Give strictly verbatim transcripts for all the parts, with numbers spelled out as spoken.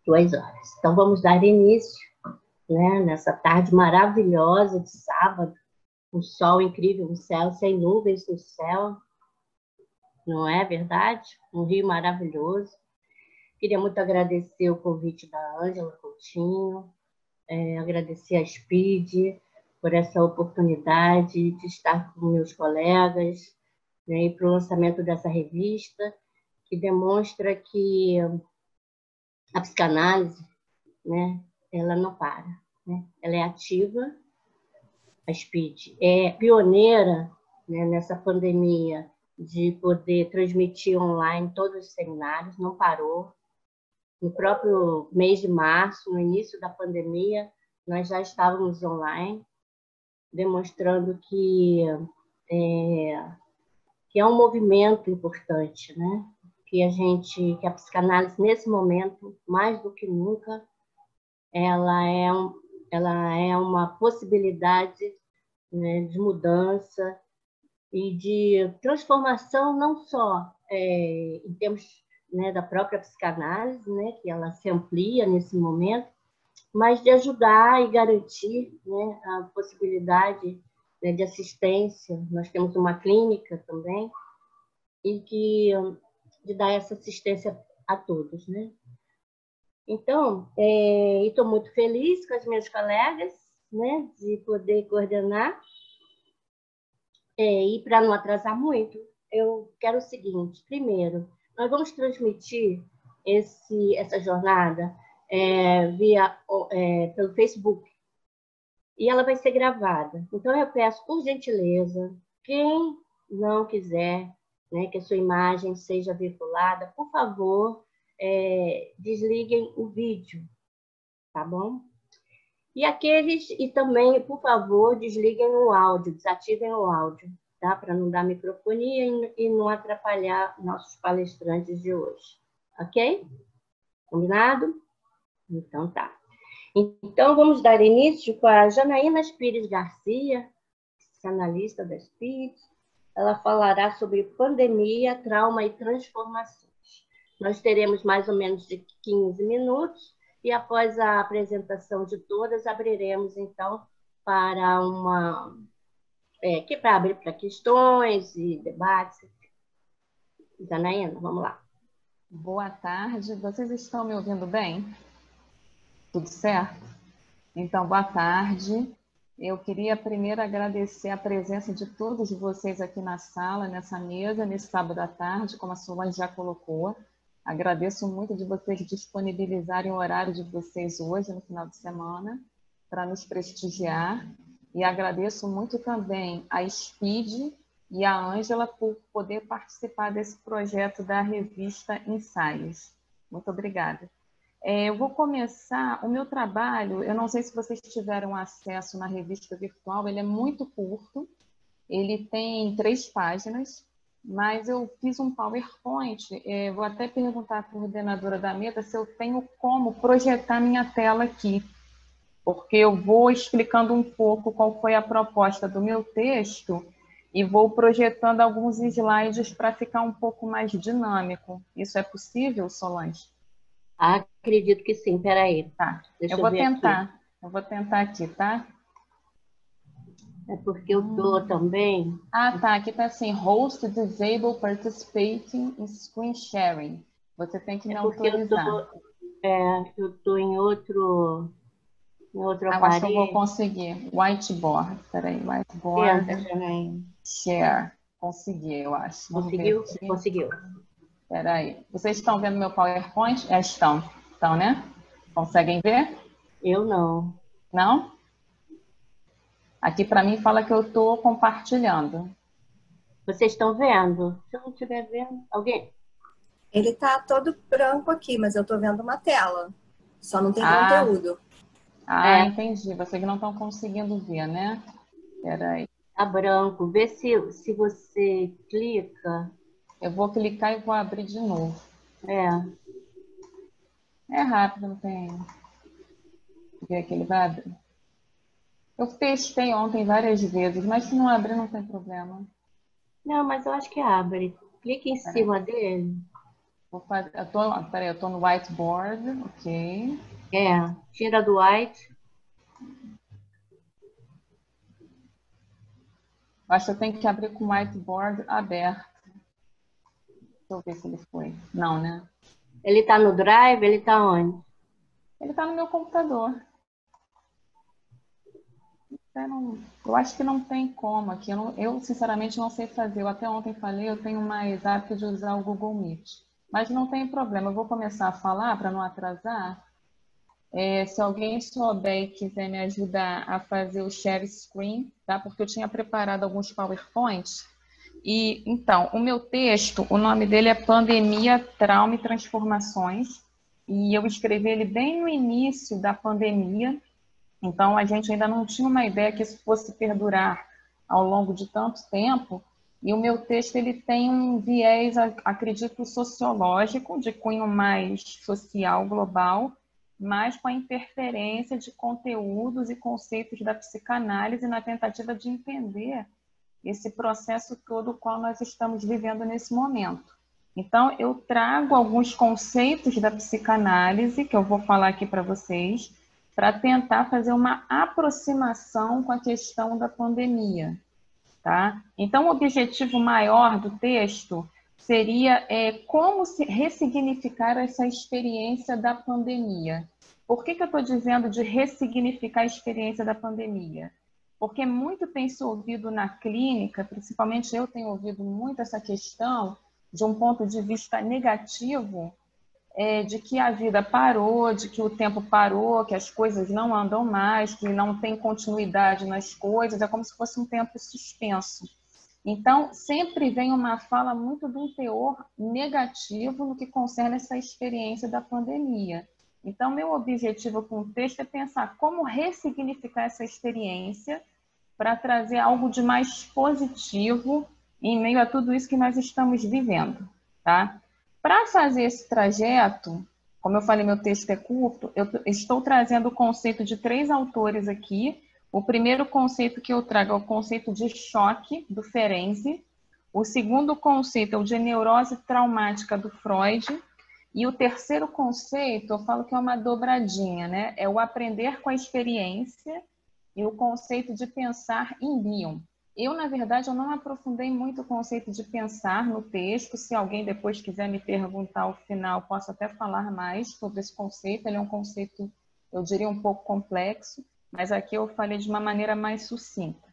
Duas horas. Então, vamos dar início, né, nessa tarde maravilhosa de sábado, um sol incrível no céu, sem nuvens no céu, não é verdade? Um rio maravilhoso. Queria muito agradecer o convite da Ângela Coutinho, é, agradecer a Speed por essa oportunidade de estar com meus colegas, né, e para o lançamento dessa revista, que demonstra que a psicanálise, né, ela não para, né? Ela é ativa. A Speed é pioneira, né, nessa pandemia de poder transmitir online todos os seminários, não parou. No próprio mês de março, no início da pandemia, nós já estávamos online, demonstrando que é, que é um movimento importante, né? Que a gente, que a psicanálise nesse momento, mais do que nunca, ela é, um, ela é uma possibilidade, né, de mudança e de transformação, não só é, em termos, né, da própria psicanálise, né, que ela se amplia nesse momento, mas de ajudar e garantir, né, a possibilidade, né, de assistência. Nós temos uma clínica também, e que, de dar essa assistência a todos, né? Então, é, estou muito feliz com as minhas colegas, né, de poder coordenar. É, e para não atrasar muito, eu quero o seguinte: primeiro, nós vamos transmitir esse, essa jornada é, via, é, pelo Facebook, e ela vai ser gravada. Então, eu peço, por gentileza, quem não quiser, né, que a sua imagem seja vinculada, por favor, é, desliguem o vídeo, tá bom? E aqueles, e também, por favor, desliguem o áudio, desativem o áudio, tá? Para não dar microfonia e não atrapalhar nossos palestrantes de hoje. Ok? Combinado? Então tá. Então, vamos dar início com a Janaína Pires Garcia, psicanalista da Speed. Ela falará sobre pandemia, trauma e transformações. Nós teremos mais ou menos de quinze minutos e, após a apresentação de todas, abriremos, então, para uma... É, que para abrir para questões e debates. Janaína, vamos lá. Boa tarde. Vocês estão me ouvindo bem? Tudo certo? Então, boa tarde. Eu queria primeiro agradecer a presença de todos vocês aqui na sala, nessa mesa, nesse sábado à tarde, como a Solange já colocou. Agradeço muito de vocês disponibilizarem o horário de vocês hoje, no final de semana, para nos prestigiar. E agradeço muito também a Speed e a Ângela por poder participar desse projeto da revista Ensaios. Muito obrigada. É, eu vou começar o meu trabalho, eu não sei se vocês tiveram acesso na revista virtual, ele é muito curto, ele tem três páginas, mas eu fiz um PowerPoint, é, vou até perguntar à coordenadora da mesa se eu tenho como projetar minha tela aqui, porque eu vou explicando um pouco qual foi a proposta do meu texto e vou projetando alguns slides para ficar um pouco mais dinâmico. Isso é possível, Solange? Ah, acredito que sim. Espera aí. Tá. Deixa Eu eu vou ver tentar. aqui. Eu vou tentar aqui, tá? É porque eu tô hum. também... Ah, tá. Aqui tá assim, host disable participating in screen sharing. Você tem que me é porque autorizar. Eu tô, é, eu tô em outro, em outro ah, aparelho. Acho que eu vou conseguir. Whiteboard. Peraí, whiteboard. Tenta, Janaína. Share. Consegui, eu acho. Conseguiu? Conseguiu. Peraí. Vocês estão vendo meu PowerPoint? É, estão. Estão, né? Conseguem ver? Eu não. Não? Aqui para mim fala que eu estou compartilhando. Vocês estão vendo? Se eu não estiver vendo, alguém? Ele está todo branco aqui, mas eu estou vendo uma tela. Só não tem ah, conteúdo. Ah, é. entendi. Vocês não estão conseguindo ver, né? Peraí. Tá branco. Vê se, se você clica. Eu vou clicar e vou abrir de novo. É. É rápido, não tem... Ver aqui, ele vai abrir. Eu testei ontem várias vezes, mas se não abrir, não tem problema. Não, mas eu acho que abre. Clique em Peraí. cima dele. Vou fazer, eu tô, peraí, eu tô no whiteboard, ok. É, tira do white. Acho que eu tenho que abrir com o whiteboard aberto. Deixa eu ver se ele foi. Não, né? Ele tá no Drive? Ele tá onde? Ele tá no meu computador. Eu, não, eu acho que não tem como aqui. Eu, não, eu, sinceramente, não sei fazer. Eu até ontem falei, eu tenho mais hábito de usar o Google Meet. Mas não tem problema. Eu vou começar a falar para não atrasar. É, se alguém souber e quiser me ajudar a fazer o share screen, tá? Porque eu tinha preparado alguns PowerPoints. E, então, o meu texto, o nome dele é Pandemia, Trauma e Transformações. E eu escrevi ele bem no início da pandemia. Então, a gente ainda não tinha uma ideia que isso fosse perdurar ao longo de tanto tempo. E o meu texto ele tem um viés, acredito, sociológico, de cunho mais social, global, mas com a interferência de conteúdos e conceitos da psicanálise na tentativa de entender esse processo todo o qual nós estamos vivendo nesse momento. Então, eu trago alguns conceitos da psicanálise, que eu vou falar aqui para vocês, para tentar fazer uma aproximação com a questão da pandemia, tá? Então, o objetivo maior do texto seria é, como se ressignificar essa experiência da pandemia. Por que que eu estou dizendo de ressignificar a experiência da pandemia? Porque muito tem se ouvido na clínica, principalmente eu tenho ouvido muito essa questão, de um ponto de vista negativo, é, de que a vida parou, de que o tempo parou, que as coisas não andam mais, que não tem continuidade nas coisas, é como se fosse um tempo suspenso. Então, sempre vem uma fala muito de um teor negativo no que concerne essa experiência da pandemia. Então, meu objetivo com o texto é pensar como ressignificar essa experiência para trazer algo de mais positivo em meio a tudo isso que nós estamos vivendo, tá? Para fazer esse trajeto, como eu falei, meu texto é curto, eu estou trazendo o conceito de três autores aqui. O primeiro conceito que eu trago é o conceito de choque, do Ferenczi. O segundo conceito é o de neurose traumática, do Freud. E o terceiro conceito, eu falo que é uma dobradinha, né? É o aprender com a experiência e o conceito de pensar em Bion. Eu, na verdade, eu não aprofundei muito o conceito de pensar no texto. Se alguém depois quiser me perguntar ao final, posso até falar mais sobre esse conceito. Ele é um conceito, eu diria, um pouco complexo, mas aqui eu falei de uma maneira mais sucinta,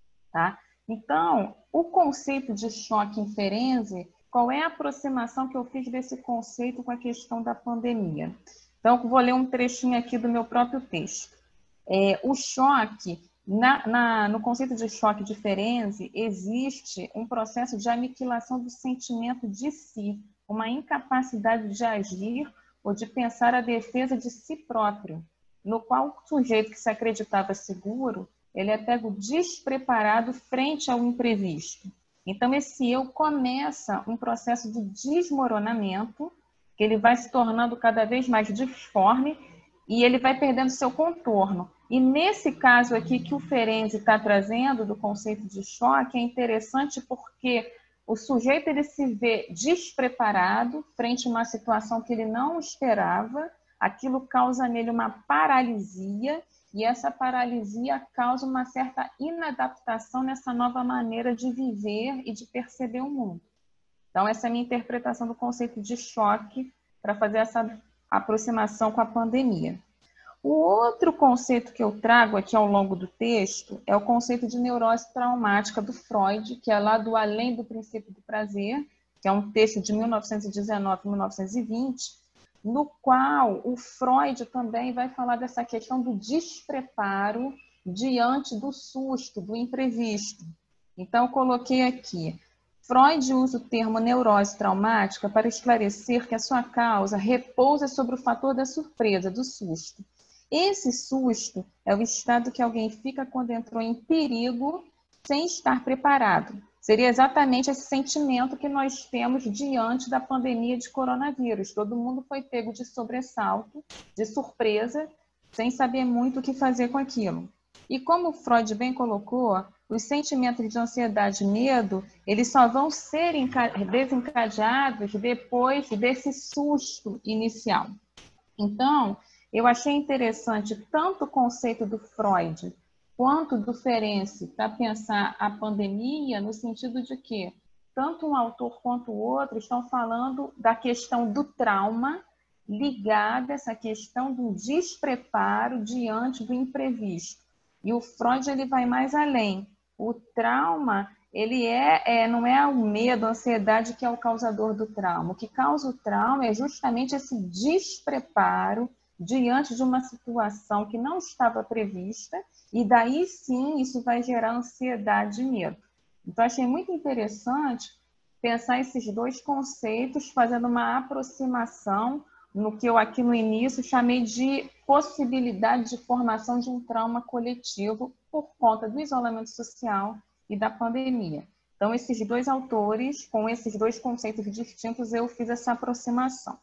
tá? Então, o conceito de choque em Ferenczi, qual é a aproximação que eu fiz desse conceito com a questão da pandemia? Então, eu vou ler um trechinho aqui do meu próprio texto. É, o choque, na, na, no conceito de choque de Ferenczi, existe um processo de aniquilação do sentimento de si, uma incapacidade de agir ou de pensar a defesa de si próprio, no qual o sujeito que se acreditava seguro, ele é pego despreparado frente ao imprevisto. Então, esse eu começa um processo de desmoronamento, que ele vai se tornando cada vez mais disforme e ele vai perdendo seu contorno. E nesse caso aqui que o Ferenczi está trazendo do conceito de choque, é interessante porque o sujeito ele se vê despreparado frente a uma situação que ele não esperava, aquilo causa nele uma paralisia, e essa paralisia causa uma certa inadaptação nessa nova maneira de viver e de perceber o mundo. Então, essa é a minha interpretação do conceito de choque para fazer essa aproximação com a pandemia. O outro conceito que eu trago aqui ao longo do texto é o conceito de neurose traumática do Freud, que é lá do Além do Princípio do Prazer, que é um texto de mil novecentos e dezenove a mil novecentos e vinte, no qual o Freud também vai falar dessa questão do despreparo diante do susto, do imprevisto. Então, eu coloquei aqui, Freud usa o termo neurose traumática para esclarecer que a sua causa repousa sobre o fator da surpresa, do susto. Esse susto é o estado que alguém fica quando entrou em perigo sem estar preparado. Seria exatamente esse sentimento que nós temos diante da pandemia de coronavírus. Todo mundo foi pego de sobressalto, de surpresa, sem saber muito o que fazer com aquilo. E como Freud bem colocou, os sentimentos de ansiedade e medo, eles só vão ser desencadeados depois desse susto inicial. Então, eu achei interessante tanto o conceito do Freud quanto do Ferenczi para pensar a pandemia no sentido de que tanto um autor quanto o outro estão falando da questão do trauma ligada a essa questão do despreparo diante do imprevisto. E o Freud ele vai mais além. O trauma, ele é, é, não é o medo, a ansiedade que é o causador do trauma. O que causa o trauma é justamente esse despreparo diante de uma situação que não estava prevista, e daí sim isso vai gerar ansiedade e medo. Então, achei muito interessante pensar esses dois conceitos, fazendo uma aproximação no que eu aqui no início chamei de possibilidade de formação de um trauma coletivo por conta do isolamento social e da pandemia. Então, esses dois autores, com esses dois conceitos distintos, eu fiz essa aproximação.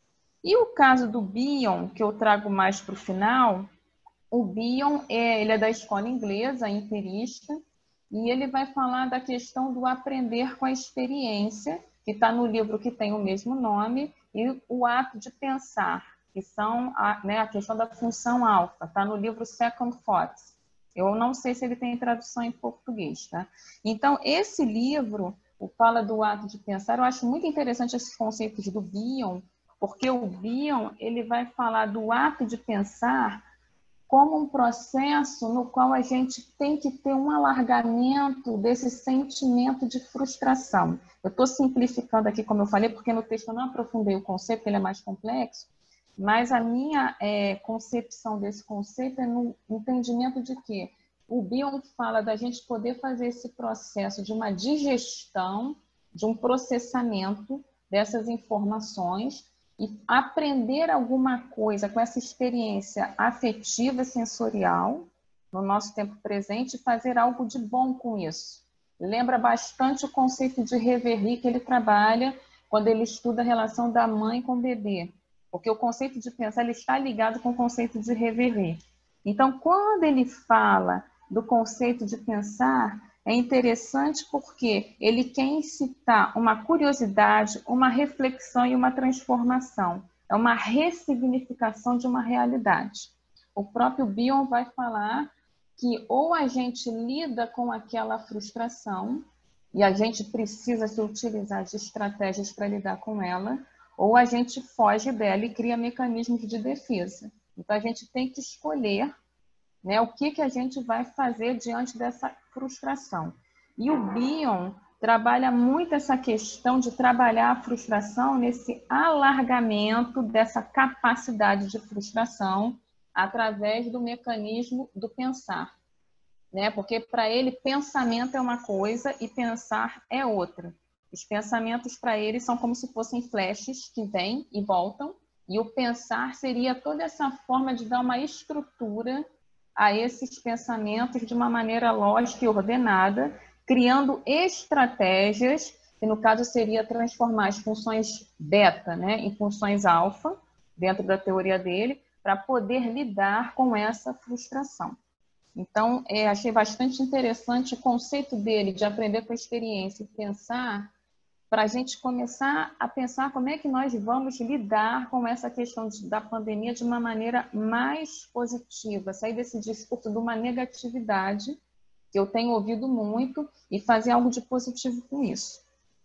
E o caso do Bion, que eu trago mais para o final, o Bion é, ele é da escola inglesa, empirista, e ele vai falar da questão do aprender com a experiência, que está no livro que tem o mesmo nome, e o ato de pensar, que são a, né, a questão da função alfa, está no livro Second Thoughts. Eu não sei se ele tem tradução em português, tá? Então, esse livro, o Fala do Ato de Pensar, eu acho muito interessante esses conceitos do Bion, porque o Bion, ele vai falar do ato de pensar como um processo no qual a gente tem que ter um alargamento desse sentimento de frustração. Eu estou simplificando aqui, como eu falei, porque no texto eu não aprofundei o conceito, ele é mais complexo, mas a minha é, concepção desse conceito é no entendimento de que o Bion fala da gente poder fazer esse processo de uma digestão, de um processamento dessas informações, e aprender alguma coisa com essa experiência afetiva sensorial no nosso tempo presente e fazer algo de bom com isso. Lembra bastante o conceito de reverie que ele trabalha quando ele estuda a relação da mãe com o bebê, porque o conceito de pensar ele está ligado com o conceito de reverie. Então, quando ele fala do conceito de pensar, é interessante porque ele quer incitar uma curiosidade, uma reflexão e uma transformação. É uma ressignificação de uma realidade. O próprio Bion vai falar que ou a gente lida com aquela frustração e a gente precisa se utilizar de estratégias para lidar com ela, ou a gente foge dela e cria mecanismos de defesa. Então, a gente tem que escolher, né, o que, que a gente vai fazer diante dessa frustração. E o Bion trabalha muito essa questão de trabalhar a frustração nesse alargamento dessa capacidade de frustração através do mecanismo do pensar, né? Porque para ele pensamento é uma coisa e pensar é outra. Os pensamentos para ele são como se fossem flashes que vêm e voltam, e o pensar seria toda essa forma de dar uma estrutura a esses pensamentos de uma maneira lógica e ordenada, criando estratégias, que no caso seria transformar as funções beta, né, em funções alfa, dentro da teoria dele, para poder lidar com essa frustração. Então, é, achei bastante interessante o conceito dele de aprender com a experiência e pensar, para a gente começar a pensar como é que nós vamos lidar com essa questão de, da pandemia de uma maneira mais positiva, sair desse discurso de uma negatividade, que eu tenho ouvido muito, e fazer algo de positivo com isso.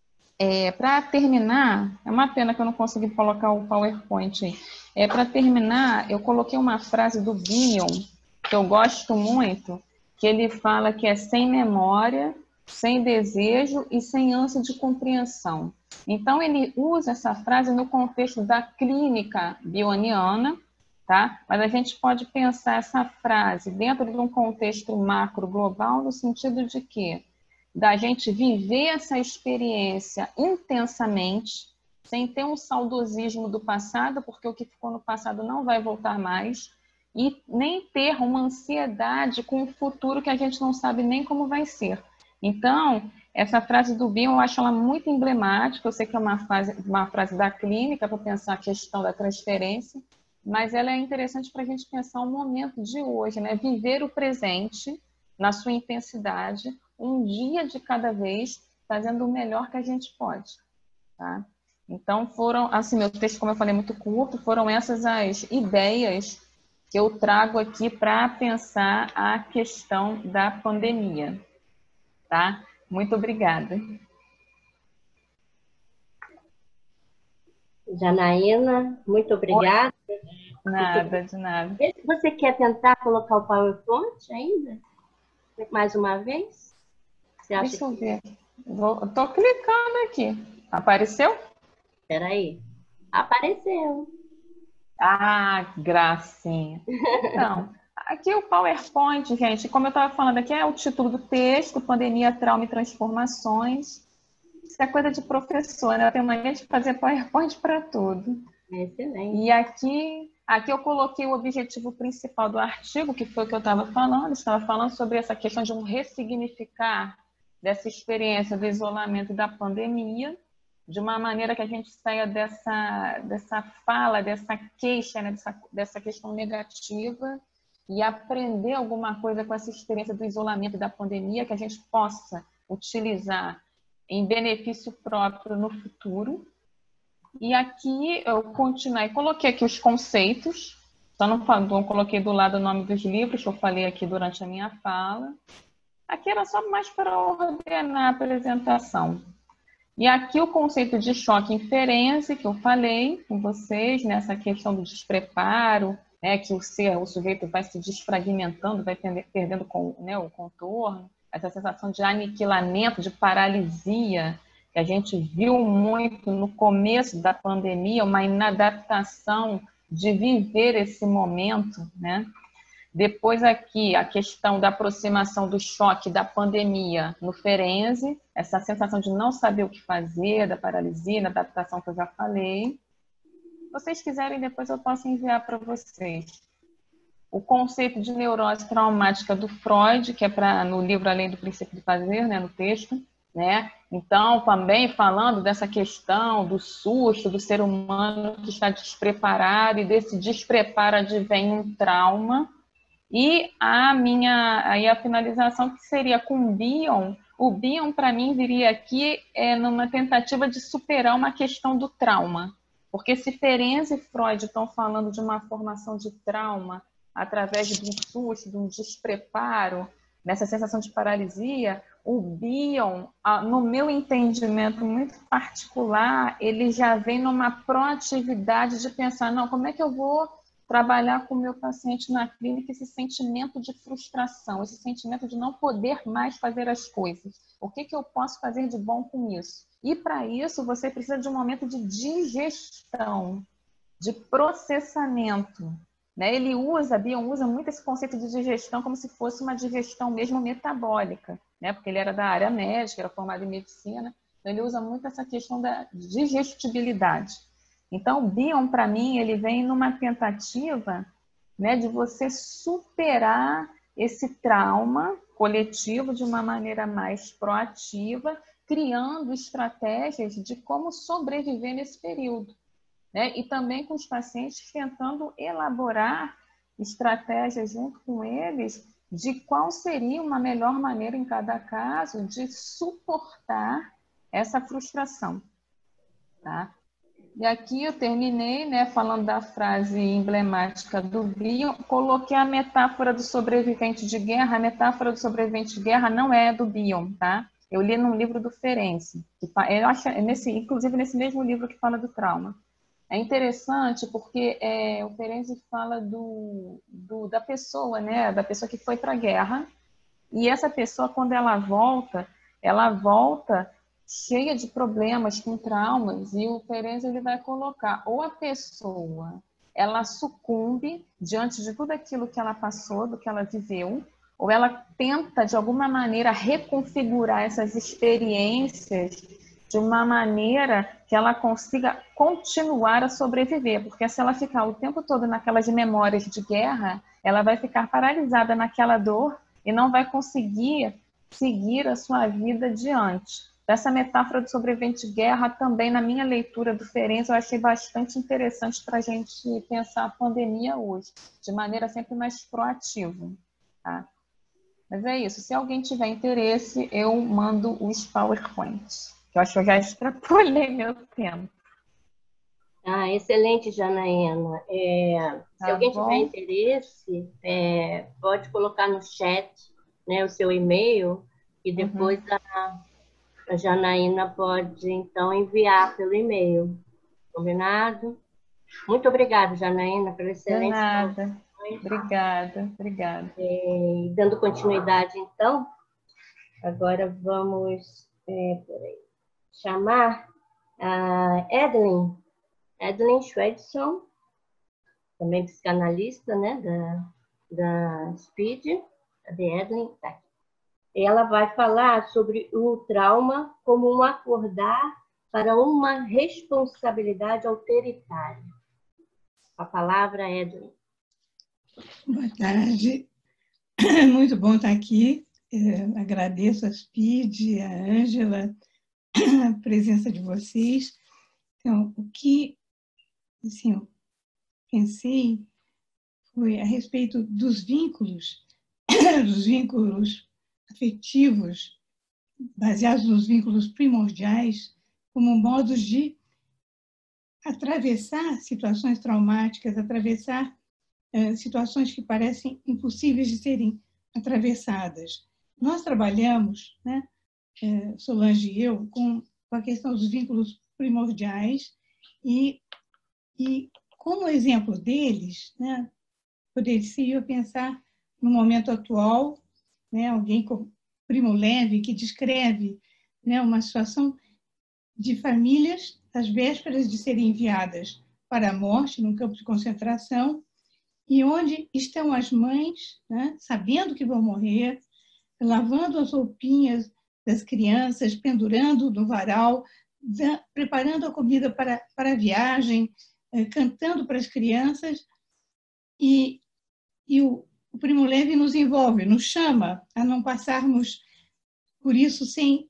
É, para terminar, é uma pena que eu não consegui colocar o PowerPoint aí. É, para terminar, eu coloquei uma frase do Bion, que eu gosto muito, que ele fala que é sem memória, sem desejo e sem ânsia de compreensão. Então, ele usa essa frase no contexto da clínica bioniana, tá? Mas a gente pode pensar essa frase dentro de um contexto macro global, no sentido de que da gente viver essa experiência intensamente, sem ter um saudosismo do passado, porque o que ficou no passado não vai voltar mais, e nem ter uma ansiedade com o futuro que a gente não sabe nem como vai ser. Então, essa frase do Bion, eu acho ela muito emblemática, eu sei que é uma, fase, uma frase da clínica para pensar a questão da transferência, mas ela é interessante para a gente pensar o momento de hoje, né? Viver o presente na sua intensidade, um dia de cada vez, fazendo o melhor que a gente pode, tá? Então, foram, assim, meu texto, como eu falei, muito curto, foram essas as ideias que eu trago aqui para pensar a questão da pandemia, tá? Muito obrigada. Janaína, muito obrigada. Nada, de nada. Você quer tentar colocar o PowerPoint ainda? Mais uma vez? Você acha Deixa eu que... ver. Estou clicando aqui. Apareceu? Espera aí. Apareceu. Ah, gracinha. Então, aqui o PowerPoint, gente, como eu estava falando aqui, é o título do texto, Pandemia, Trauma e Transformações. Isso é coisa de professor, né? Eu tenho mania de fazer PowerPoint para tudo. Excelente. E aqui, aqui eu coloquei o objetivo principal do artigo, que foi o que eu estava falando. Estava falando sobre essa questão de um ressignificar dessa experiência do isolamento e da pandemia, de uma maneira que a gente saia dessa, dessa fala, dessa queixa, né? dessa, dessa questão negativa, e aprender alguma coisa com essa experiência do isolamento e da pandemia, que a gente possa utilizar em benefício próprio no futuro. E aqui eu continuei, coloquei aqui os conceitos, só não, não coloquei do lado o nome dos livros que eu falei aqui durante a minha fala. Aqui era só mais para ordenar a apresentação. E aqui o conceito de choque inferência, que eu falei com vocês, nessa questão do despreparo, né, que o ser, o sujeito vai se desfragmentando, vai perdendo, né, o contorno, essa sensação de aniquilamento, de paralisia, que a gente viu muito no começo da pandemia, uma inadaptação de viver esse momento, né? Depois aqui a questão da aproximação do choque da pandemia no Ferenczi, essa sensação de não saber o que fazer, da paralisia, da adaptação que eu já falei. Se vocês quiserem, depois eu posso enviar para vocês. O conceito de neurose traumática do Freud, que é pra, no livro Além do Princípio de Fazer, né, no texto, né? Então, também falando dessa questão do susto, do ser humano que está despreparado, e desse despreparo advém um trauma. E a minha, aí a finalização que seria com o Bion. O Bion, para mim, viria aqui é, numa tentativa de superar uma questão do trauma. Porque se Ferenczi e Freud estão falando de uma formação de trauma através de um susto, de um despreparo, nessa sensação de paralisia, o Bion, no meu entendimento muito particular, ele já vem numa proatividade de pensar, não, como é que eu vou trabalhar com o meu paciente na clínica esse sentimento de frustração, esse sentimento de não poder mais fazer as coisas. O que que eu posso fazer de bom com isso? E para isso você precisa de um momento de digestão, de processamento. Né? Ele usa, Bion usa muito esse conceito de digestão como se fosse uma digestão mesmo metabólica, né? Porque ele era da área médica, era formado em medicina, então ele usa muito essa questão da digestibilidade. Então, o Bion, para mim, ele vem numa tentativa, né, de você superar esse trauma coletivo de uma maneira mais proativa, criando estratégias de como sobreviver nesse período. Né? E também com os pacientes tentando elaborar estratégias junto com eles de qual seria uma melhor maneira em cada caso de suportar essa frustração. Tá? E aqui eu terminei, né, falando da frase emblemática do Bion, coloquei a metáfora do sobrevivente de guerra. A metáfora do sobrevivente de guerra não é do Bion, tá? Eu li num livro do Ferenczi, que eu acho, nesse, inclusive nesse mesmo livro que fala do trauma. É interessante porque é, o Ferenczi fala do, do, da pessoa, né, da pessoa que foi para a guerra, e essa pessoa, quando ela volta, ela volta cheia de problemas, com traumas, e o Ferenczi ele vai colocar ou a pessoa ela sucumbe diante de tudo aquilo que ela passou, do que ela viveu, ou ela tenta de alguma maneira reconfigurar essas experiências de uma maneira que ela consiga continuar a sobreviver, porque se ela ficar o tempo todo naquelas memórias de guerra, ela vai ficar paralisada naquela dor e não vai conseguir seguir a sua vida adiante. Essa metáfora do sobrevivente de guerra também, na minha leitura do Ferenczi, eu achei bastante interessante para a gente pensar a pandemia hoje, de maneira sempre mais proativa. Tá? Mas é isso, se alguém tiver interesse, eu mando os PowerPoints. Eu acho que eu já extrapolei meu tempo. Ah, excelente, Janaína. É, se Tá alguém tiver bom? interesse, é, pode colocar no chat, né, o seu e-mail e depois Uhum. a, a Janaína pode, então, enviar pelo e-mail. Combinado? Muito obrigada, Janaína, pela De excelente nada. colocações. Obrigada, obrigada. E dando continuidade, então, agora vamos é, peraí, chamar a Edelyn, Edelyn Schwedson, também psicanalista, né, da, da Speed, a Edelyn, tá aqui. Ela vai falar sobre o trauma como um acordar para uma responsabilidade autoritária. A palavra é Edelyn. Boa tarde, muito bom estar aqui. É, agradeço a Speed, a Ângela, a presença de vocês. Então, o que assim, eu pensei foi a respeito dos vínculos, dos vínculos afetivos, baseados nos vínculos primordiais, como modos de atravessar situações traumáticas, atravessar é, situações que parecem impossíveis de serem atravessadas. Nós trabalhamos, né, é, Solange e eu, com a questão dos vínculos primordiais e, e como exemplo deles, né, poderia eu pensar no momento atual, né, alguém como Primo Levi, que descreve, né, uma situação de famílias às vésperas de serem enviadas para a morte num campo de concentração, e onde estão as mães, né, sabendo que vão morrer, lavando as roupinhas das crianças, pendurando no varal, da, preparando a comida para, para a viagem, eh, cantando para as crianças, e, e o, o Primo Levi nos envolve, nos chama a não passarmos por isso sem,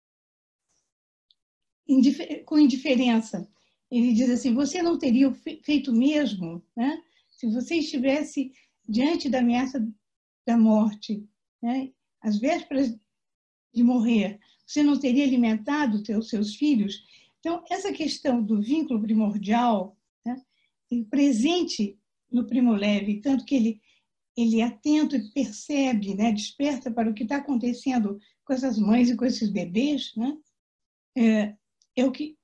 indifer, com indiferença. Ele diz assim, você não teria feito mesmo, né? Se você estivesse diante da ameaça da morte, né, às vésperas de morrer, você não teria alimentado os seus filhos? Então, essa questão do vínculo primordial, né, presente no Primo Levi, tanto que ele, ele é atento e percebe, né, desperta para o que está acontecendo com essas mães e com esses bebês, né, é, é, o que,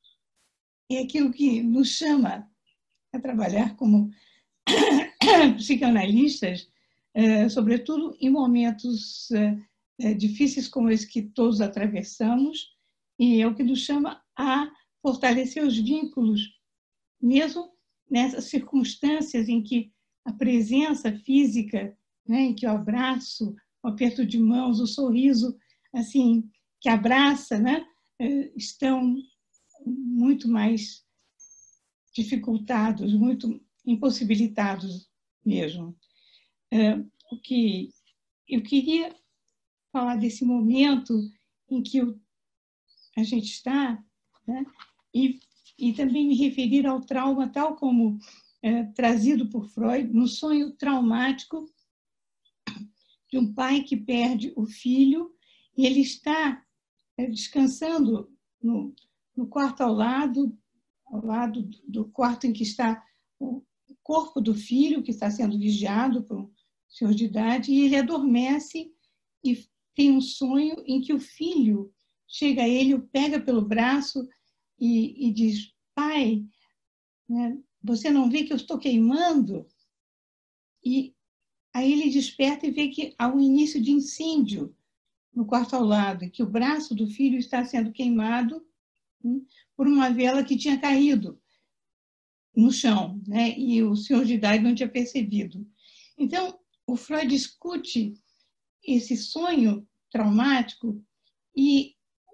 é aquilo que nos chama a trabalhar como psicanalistas, é, sobretudo em momentos é, difíceis como esse que todos atravessamos, e é o que nos chama a fortalecer os vínculos, mesmo nessas circunstâncias em que a presença física, né, em que o abraço, o aperto de mãos, o sorriso, assim, que abraça, né, estão muito mais dificultados, muito impossibilitados mesmo. O que eu queria falar desse momento em que a gente está, né, e, e também me referir ao trauma tal como é, trazido por Freud, no sonho traumático de um pai que perde o filho e ele está é, descansando no, no quarto ao lado, ao lado do quarto em que está o corpo do filho, que está sendo vigiado por um senhor de idade, e ele adormece e tem um sonho em que o filho chega a ele, o pega pelo braço e, e diz, pai, né, você não vê que eu estou queimando? E aí ele desperta e vê que há um início de incêndio no quarto ao lado, e que o braço do filho está sendo queimado hein, por uma vela que tinha caído no chão, né, e o senhor de idade não tinha percebido. Então, o Freud discute esse sonho traumático e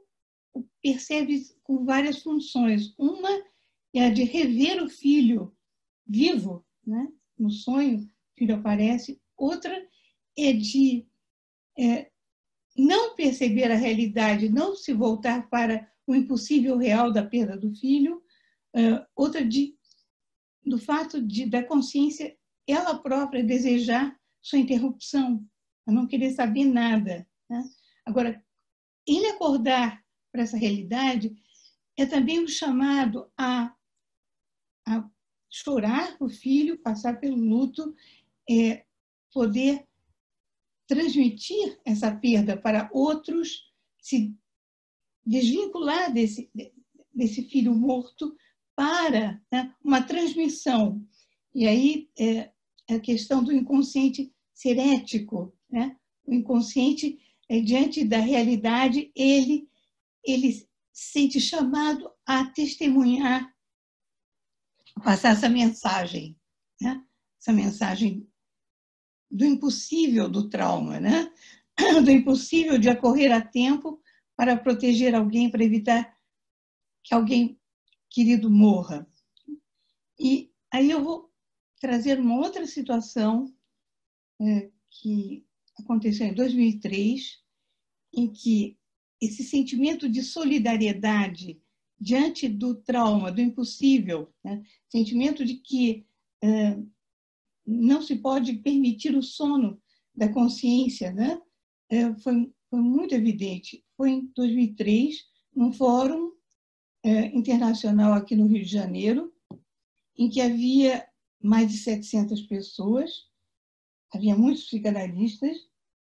percebe com várias funções. Uma é a de rever o filho vivo, né? No sonho, o filho aparece. Outra é de é, não perceber a realidade, não se voltar para o impossível real da perda do filho. É, outra de, do fato de, da consciência, ela própria desejar sua interrupção, a não querer saber nada, né? Agora, ele acordar para essa realidade é também um chamado a, a chorar o filho, passar pelo luto, é, poder transmitir essa perda para outros, se desvincular desse, desse filho morto para, né, uma transmissão. E aí é a questão do inconsciente ser ético, né? O inconsciente, é, diante da realidade, ele, ele se sente chamado a testemunhar, a passar essa mensagem, né? Essa mensagem do impossível do trauma, né? Do impossível de acorrer a tempo para proteger alguém, para evitar que alguém querido morra. E aí eu vou trazer uma outra situação é, que aconteceu em dois mil e três, em que esse sentimento de solidariedade diante do trauma, do impossível, né? Sentimento de que é, não se pode permitir o sono da consciência, né? É, foi, foi muito evidente. Foi em dois mil e três, num fórum é, internacional aqui no Rio de Janeiro, em que havia mais de setecentas pessoas, havia muitos psicanalistas.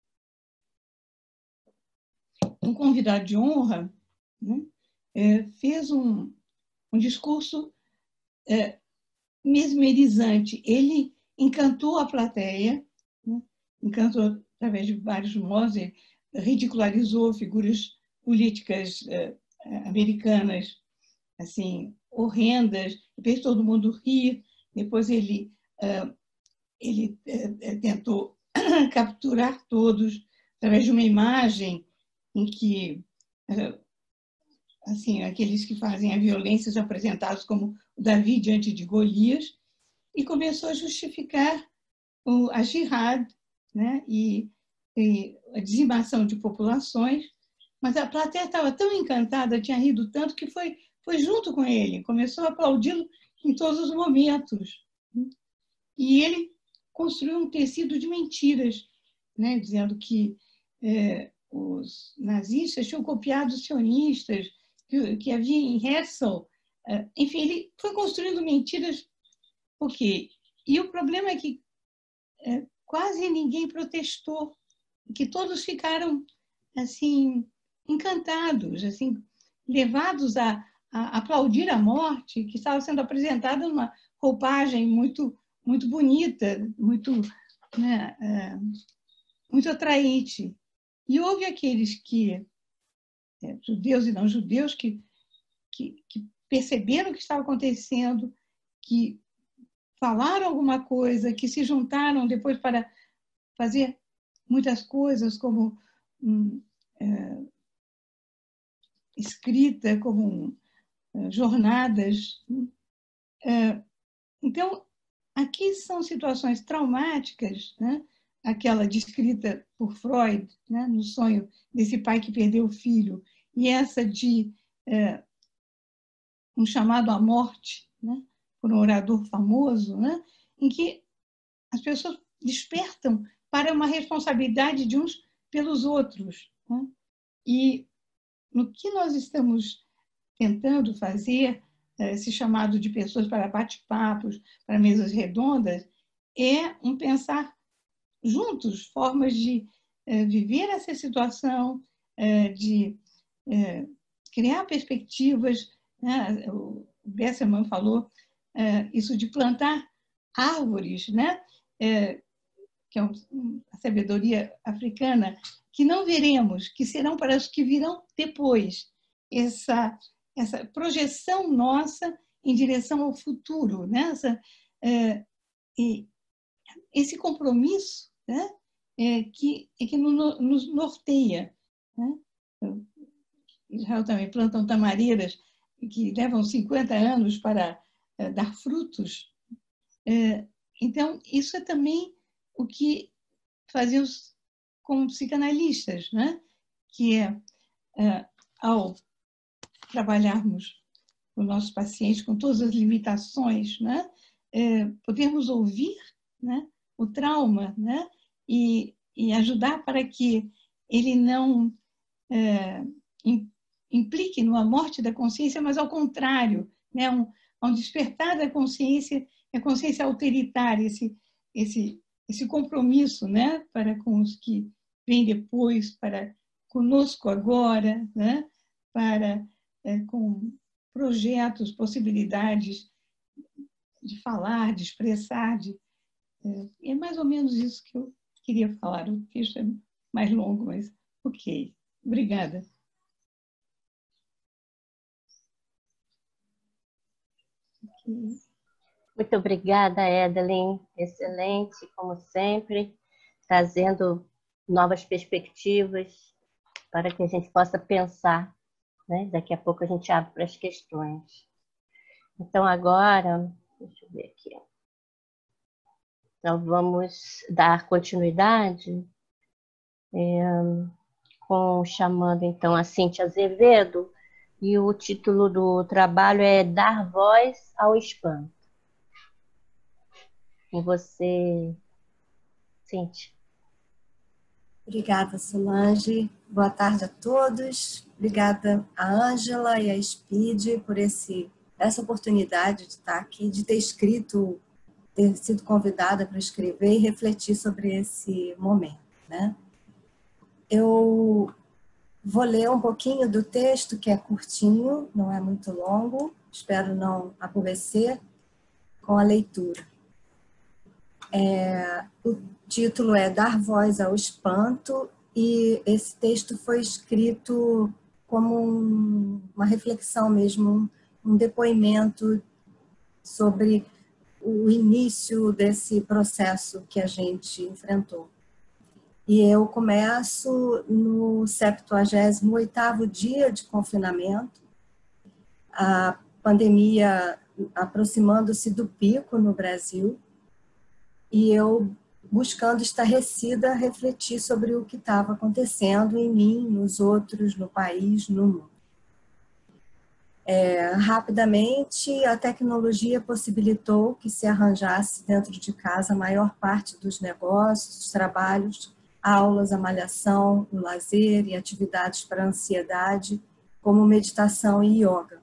Um convidado de honra, né, é, fez um, um discurso é, mesmerizante. Ele encantou a plateia, né, encantou através de vários modos, ele ridicularizou figuras políticas é, americanas assim, horrendas, fez todo mundo rir. Depois ele, uh, ele uh, tentou capturar todos através de uma imagem em que uh, assim, aqueles que fazem a violência são apresentados como o Davi diante de Golias, e começou a justificar o, a jihad, né, e, e a dizimação de populações, mas a plateia estava tão encantada, tinha rido tanto, que foi foi junto com ele, começou a aplaudi-lo em todos os momentos. E ele construiu um tecido de mentiras, né, dizendo que é, os nazistas tinham copiado os sionistas, que, que havia em Herzl. É, enfim, ele foi construindo mentiras. Por quê? E o problema é que é, quase ninguém protestou, que todos ficaram assim, encantados, assim, levados a a aplaudir a morte, que estava sendo apresentada numa roupagem muito, muito bonita, muito, né, é, muito atraente. E houve aqueles que, é, judeus e não judeus, que, que, que perceberam o que estava acontecendo, que falaram alguma coisa, que se juntaram depois para fazer muitas coisas, como hum, é, escrita, como jornadas. Então, aqui são situações traumáticas, né? Aquela descrita por Freud, né? No sonho desse pai que perdeu o filho, e essa de é, um chamado à morte, né? Por um orador famoso, né? Em que as pessoas despertam para uma responsabilidade de uns pelos outros, né? E no que nós estamos tentando fazer, esse chamado de pessoas para bate-papos, para mesas redondas, é um pensar juntos formas de é, viver essa situação, é, de é, criar perspectivas, né? O Besserman falou é, isso de plantar árvores, né? É, que é um, a sabedoria africana, que não veremos, que serão para os que virão depois. Essa essa projeção nossa em direção ao futuro, né? Essa, é, e esse compromisso, né? É, que, é que nos norteia, né? Israel também plantam tamareiras que levam cinquenta anos para é, dar frutos. É, então, isso é também o que fazemos como psicanalistas, né? Que é, é ao trabalharmos com nossos pacientes, com todas as limitações, né? É, podermos ouvir, né, o trauma, né, e, e ajudar para que ele não é, implique numa morte da consciência, mas ao contrário, né? um, um despertar da consciência, a consciência autoritária, esse, esse, esse compromisso, né? Para com os que vêm depois, para conosco agora, né? Para é, com projetos, possibilidades de falar, de expressar, de, é, é mais ou menos isso que eu queria falar. O texto é mais longo, mas ok. Obrigada. Muito obrigada, Edeline. Excelente, como sempre, trazendo novas perspectivas para que a gente possa pensar, né? Daqui a pouco a gente abre para as questões. Então, agora, deixa eu ver aqui. Então, vamos dar continuidade é, com, chamando, então, a Cíntia Azevedo, e o título do trabalho é Dar Voz ao Espanto. E você, Cíntia. Obrigada, Solange. Boa tarde a todos. Obrigada a Ângela e a Speed por esse, essa oportunidade de estar aqui, de ter escrito, ter sido convidada para escrever e refletir sobre esse momento, né? Eu vou ler um pouquinho do texto, que é curtinho, não é muito longo, espero não aborrecer com a leitura. É, o título é Dar Voz ao Espanto, e esse texto foi escrito como um, uma reflexão mesmo, um, um depoimento sobre o início desse processo que a gente enfrentou. E eu começo no septuagésimo oitavo dia de confinamento, a pandemia aproximando-se do pico no Brasil, e eu buscando estarrecida refletir sobre o que estava acontecendo em mim, nos outros, no país, no mundo. É, rapidamente, a tecnologia possibilitou que se arranjasse dentro de casa a maior parte dos negócios, dos trabalhos, aulas, a malhação, o lazer e atividades para a ansiedade, como meditação e yoga.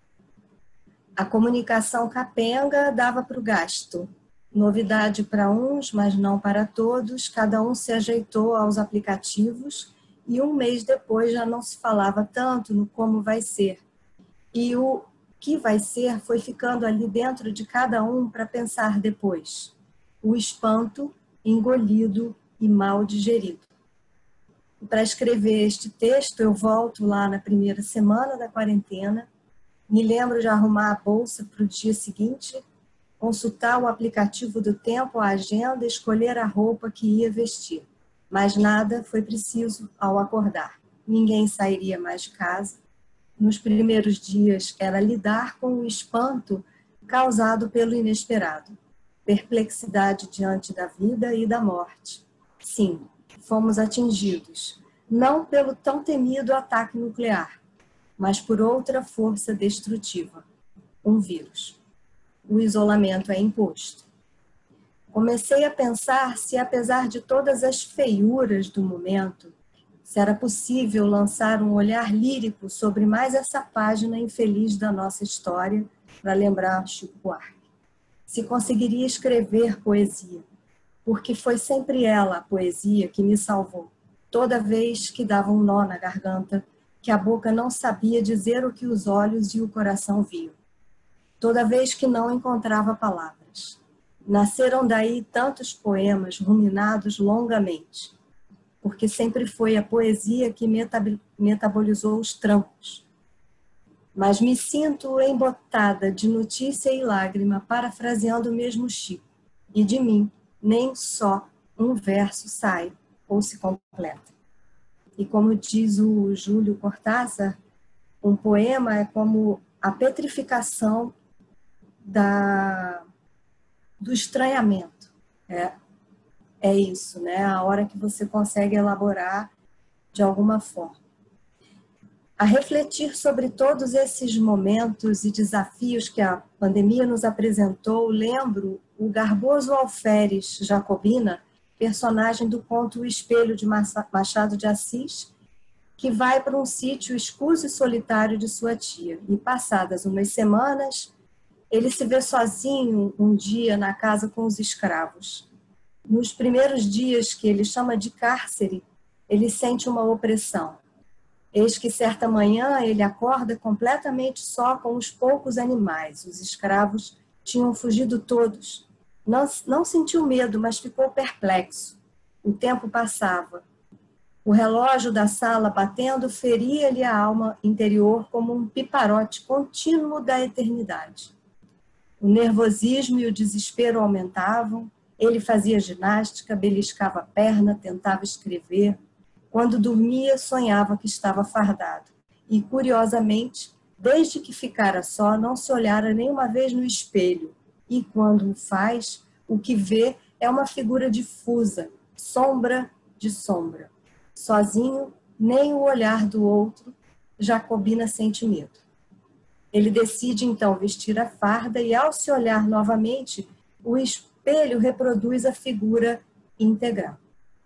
A comunicação capenga dava para o gasto. Novidade para uns, mas não para todos, cada um se ajeitou aos aplicativos e um mês depois já não se falava tanto no como vai ser. E o que vai ser foi ficando ali dentro de cada um para pensar depois. O espanto engolido e mal digerido. Para escrever este texto, eu volto lá na primeira semana da quarentena, me lembro de arrumar a bolsa para o dia seguinte, consultar o aplicativo do tempo, a agenda, escolher a roupa que ia vestir. Mas nada foi preciso ao acordar. Ninguém sairia mais de casa. Nos primeiros dias era lidar com o espanto causado pelo inesperado. Perplexidade diante da vida e da morte. Sim, fomos atingidos, não pelo tão temido ataque nuclear, mas por outra força destrutiva, um vírus. O isolamento é imposto. Comecei a pensar se, apesar de todas as feiuras do momento, se era possível lançar um olhar lírico sobre mais essa página infeliz da nossa história, para lembrar Chico Buarque. Se conseguiria escrever poesia, porque foi sempre ela, a poesia, que me salvou, toda vez que dava um nó na garganta, que a boca não sabia dizer o que os olhos e o coração viam. Toda vez que não encontrava palavras. Nasceram daí tantos poemas ruminados longamente, porque sempre foi a poesia que metabolizou os trancos. Mas me sinto embotada de notícia e lágrima, parafraseando o mesmo Chico, e de mim nem só um verso sai ou se completa. E como diz o Júlio Cortázar, um poema é como a petrificação da, do estranhamento. É, é isso, né? A hora que você consegue elaborar de alguma forma. A refletir sobre todos esses momentos e desafios que a pandemia nos apresentou, lembro o garboso alferes Jacobina personagem do conto O Espelho, de Machado de Assis, que vai para um sítio escuso e solitário de sua tia. E passadas umas semanas, ele se vê sozinho um dia na casa com os escravos. Nos primeiros dias, que ele chama de cárcere, ele sente uma opressão. Eis que certa manhã ele acorda completamente só com os poucos animais. Os escravos tinham fugido todos. Não, não sentiu medo, mas ficou perplexo. O tempo passava. O relógio da sala batendo feria-lhe a alma interior como um piparote contínuo da eternidade. O nervosismo e o desespero aumentavam. Ele fazia ginástica, beliscava a perna, tentava escrever. Quando dormia, sonhava que estava fardado. E, curiosamente, desde que ficara só, não se olhara nenhuma vez no espelho. E, quando o faz, o que vê é uma figura difusa, sombra de sombra. Sozinho, nem o olhar do outro, Jacobina sente medo. Ele decide, então, vestir a farda e, ao se olhar novamente, o espelho reproduz a figura integral.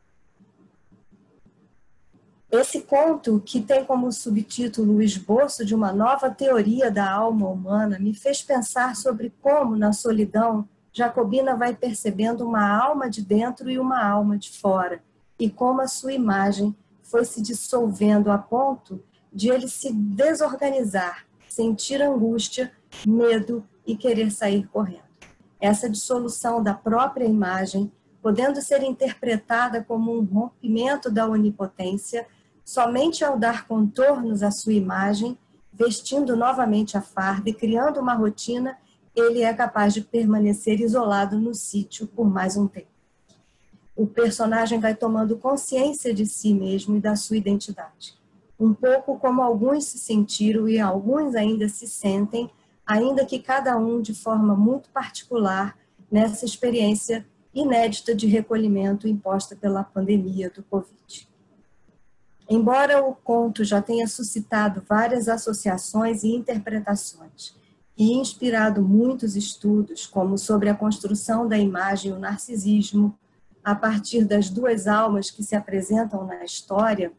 Esse conto, que tem como subtítulo o esboço de uma nova teoria da alma humana, me fez pensar sobre como, na solidão, Jacobina vai percebendo uma alma de dentro e uma alma de fora, e como a sua imagem foi se dissolvendo a ponto de ele se desorganizar, sentir angústia, medo e querer sair correndo. Essa dissolução da própria imagem, podendo ser interpretada como um rompimento da onipotência, somente ao dar contornos à sua imagem, vestindo novamente a farda e criando uma rotina, ele é capaz de permanecer isolado no sítio por mais um tempo. O personagem vai tomando consciência de si mesmo e da sua identidade. Um pouco como alguns se sentiram e alguns ainda se sentem, ainda que cada um de forma muito particular, nessa experiência inédita de recolhimento imposta pela pandemia do Covid. Embora o conto já tenha suscitado várias associações e interpretações e inspirado muitos estudos, como sobre a construção da imagem e o narcisismo, a partir das duas almas que se apresentam na história,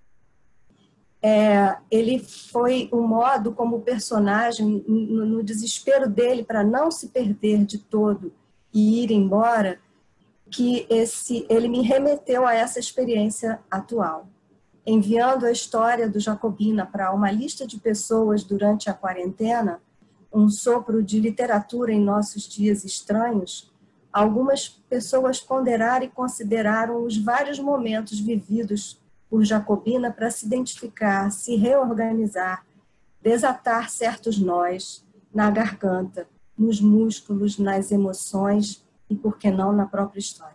é, ele foi um modo como o personagem, no, no desespero dele para não se perder de todo e ir embora, que esse, ele me remeteu a essa experiência atual. Enviando a história do Jacobina para uma lista de pessoas durante a quarentena, um sopro de literatura em nossos dias estranhos, algumas pessoas ponderaram e consideraram os vários momentos vividos por Jacobina para se identificar, se reorganizar, desatar certos nós na garganta, nos músculos, nas emoções e, por que não, na própria história.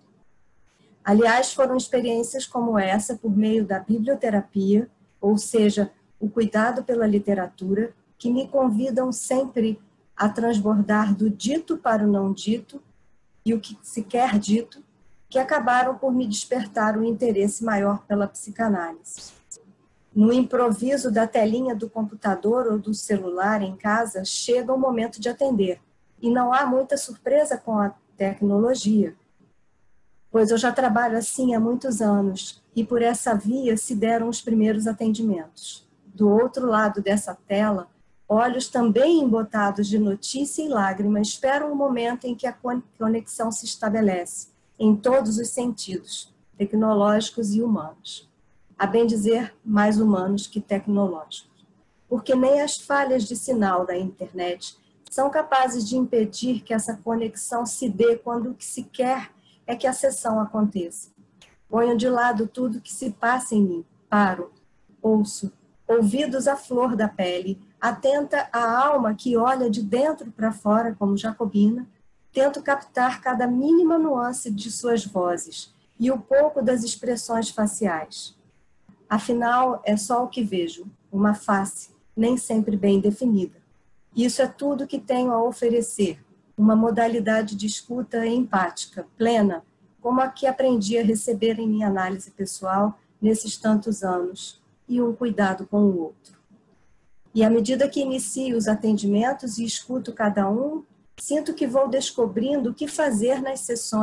Aliás, foram experiências como essa, por meio da biblioterapia, ou seja, o cuidado pela literatura, que me convidam sempre a transbordar do dito para o não dito e o que se quer dito, que acabaram por me despertar o interesse maior pela psicanálise. No improviso da telinha do computador ou do celular em casa, chega o momento de atender, e não há muita surpresa com a tecnologia, pois eu já trabalho assim há muitos anos, e por essa via se deram os primeiros atendimentos. Do outro lado dessa tela, olhos também embotados de notícia e lágrima esperam o momento em que a conexão se estabelece, em todos os sentidos, tecnológicos e humanos. A bem dizer, mais humanos que tecnológicos. Porque nem as falhas de sinal da internet são capazes de impedir que essa conexão se dê quando o que se quer é que a sessão aconteça. Ponho de lado tudo que se passa em mim, paro, ouço, ouvidos à flor da pele, atenta à alma que olha de dentro para fora como Jacobina, tento captar cada mínima nuance de suas vozes e o pouco das expressões faciais. Afinal, é só o que vejo, uma face, nem sempre bem definida. Isso é tudo que tenho a oferecer, uma modalidade de escuta empática, plena, como a que aprendi a receber em minha análise pessoal nesses tantos anos, e um cuidado com o outro. E à medida que inicio os atendimentos e escuto cada um, sinto que vou descobrindo o que fazer nas sessões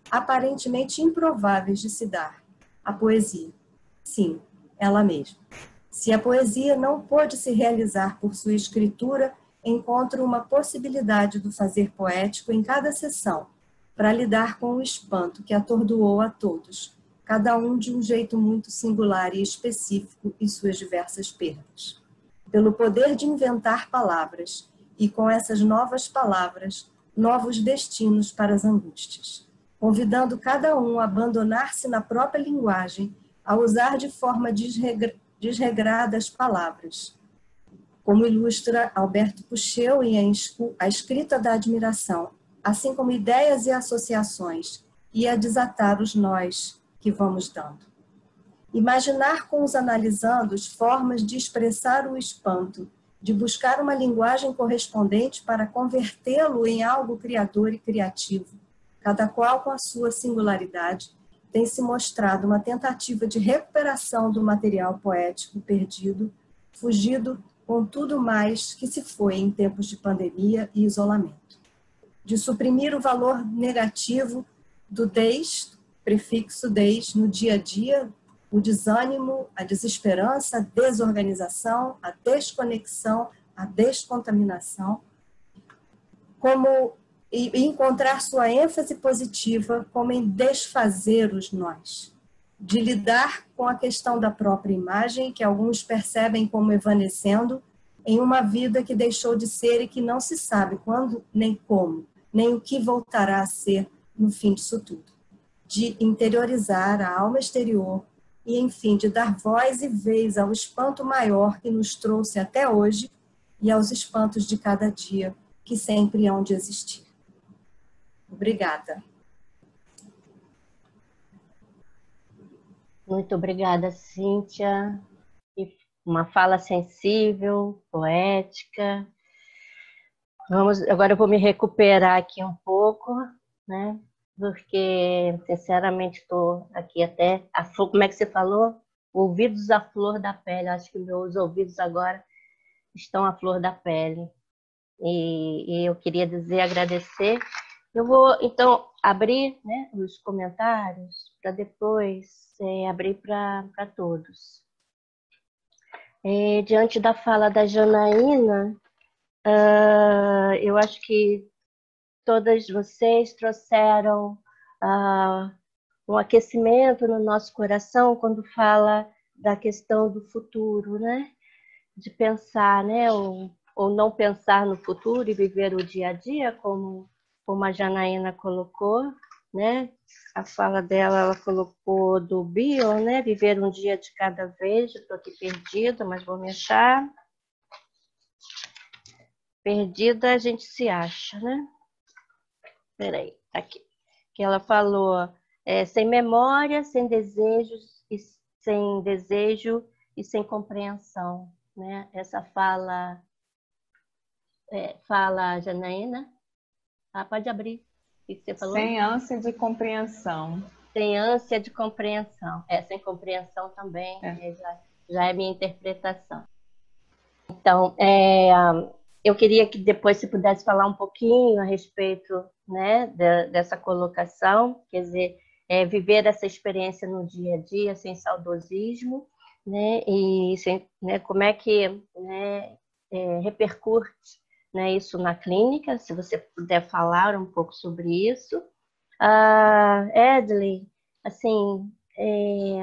aparentemente improváveis de se dar, a poesia. Sim, ela mesma. Se a poesia não pôde se realizar por sua escritura, encontro uma possibilidade do fazer poético em cada sessão, para lidar com o espanto que atordoou a todos, cada um de um jeito muito singular e específico e suas diversas perdas. Pelo poder de inventar palavras, e com essas novas palavras, novos destinos para as angústias, convidando cada um a abandonar-se na própria linguagem, a usar de forma desregra, desregrada as palavras. Como ilustra Alberto Pucheu em A Escrita da Admiração, assim como ideias e associações, e a desatar os nós que vamos dando. Imaginar com os analisandos formas de expressar o espanto, de buscar uma linguagem correspondente para convertê-lo em algo criador e criativo, cada qual com a sua singularidade, tem se mostrado uma tentativa de recuperação do material poético perdido, fugido com tudo mais que se foi em tempos de pandemia e isolamento. De suprimir o valor negativo do des, prefixo des, no dia a dia, o desânimo, a desesperança, a desorganização, a desconexão, a descontaminação, como e encontrar sua ênfase positiva como em desfazer os nós, de lidar com a questão da própria imagem, que alguns percebem como evanecendo, em uma vida que deixou de ser e que não se sabe quando, nem como, nem o que voltará a ser no fim disso tudo, de interiorizar a alma exterior e, enfim, de dar voz e vez ao espanto maior que nos trouxe até hoje e aos espantos de cada dia que sempre hão de existir. Obrigada. Muito obrigada, Cíntia. Uma fala sensível, poética. Vamos, agora eu vou me recuperar aqui um pouco, né? Porque, sinceramente, estou aqui até... A flor, como é que você falou? Ouvidos à flor da pele. Acho que meus ouvidos agora estão à flor da pele. E, e eu queria dizer, agradecer. Eu vou, então, abrir, né, os comentários para depois é, abrir para todos. É, diante da fala da Janaína, uh, eu acho que todas vocês trouxeram uh, um aquecimento no nosso coração quando fala da questão do futuro, né? De pensar, né? Ou, ou não pensar no futuro e viver o dia a dia, como, como a Janaína colocou, né? A fala dela, ela colocou do Bion, né? Viver um dia de cada vez. Eu estou aqui perdida, mas vou me achar. Perdida a gente se acha, né? Peraí, aqui. Que ela falou, é, sem memória, sem desejos, e sem desejo e sem compreensão, né? Essa fala, é, fala Janaína. Ah, pode abrir. O que você falou? Sem ânsia de compreensão. Sem ânsia de compreensão. É, sem compreensão também, é. É, já, já é minha interpretação. Então, é, eu queria que depois você pudesse falar um pouquinho a respeito, né, de, dessa colocação, quer dizer, é, viver essa experiência no dia a dia, sem saudosismo, né, e sem, né, como é que, né, é, repercute, né, isso na clínica, se você puder falar um pouco sobre isso. Ah, Edley, assim, é,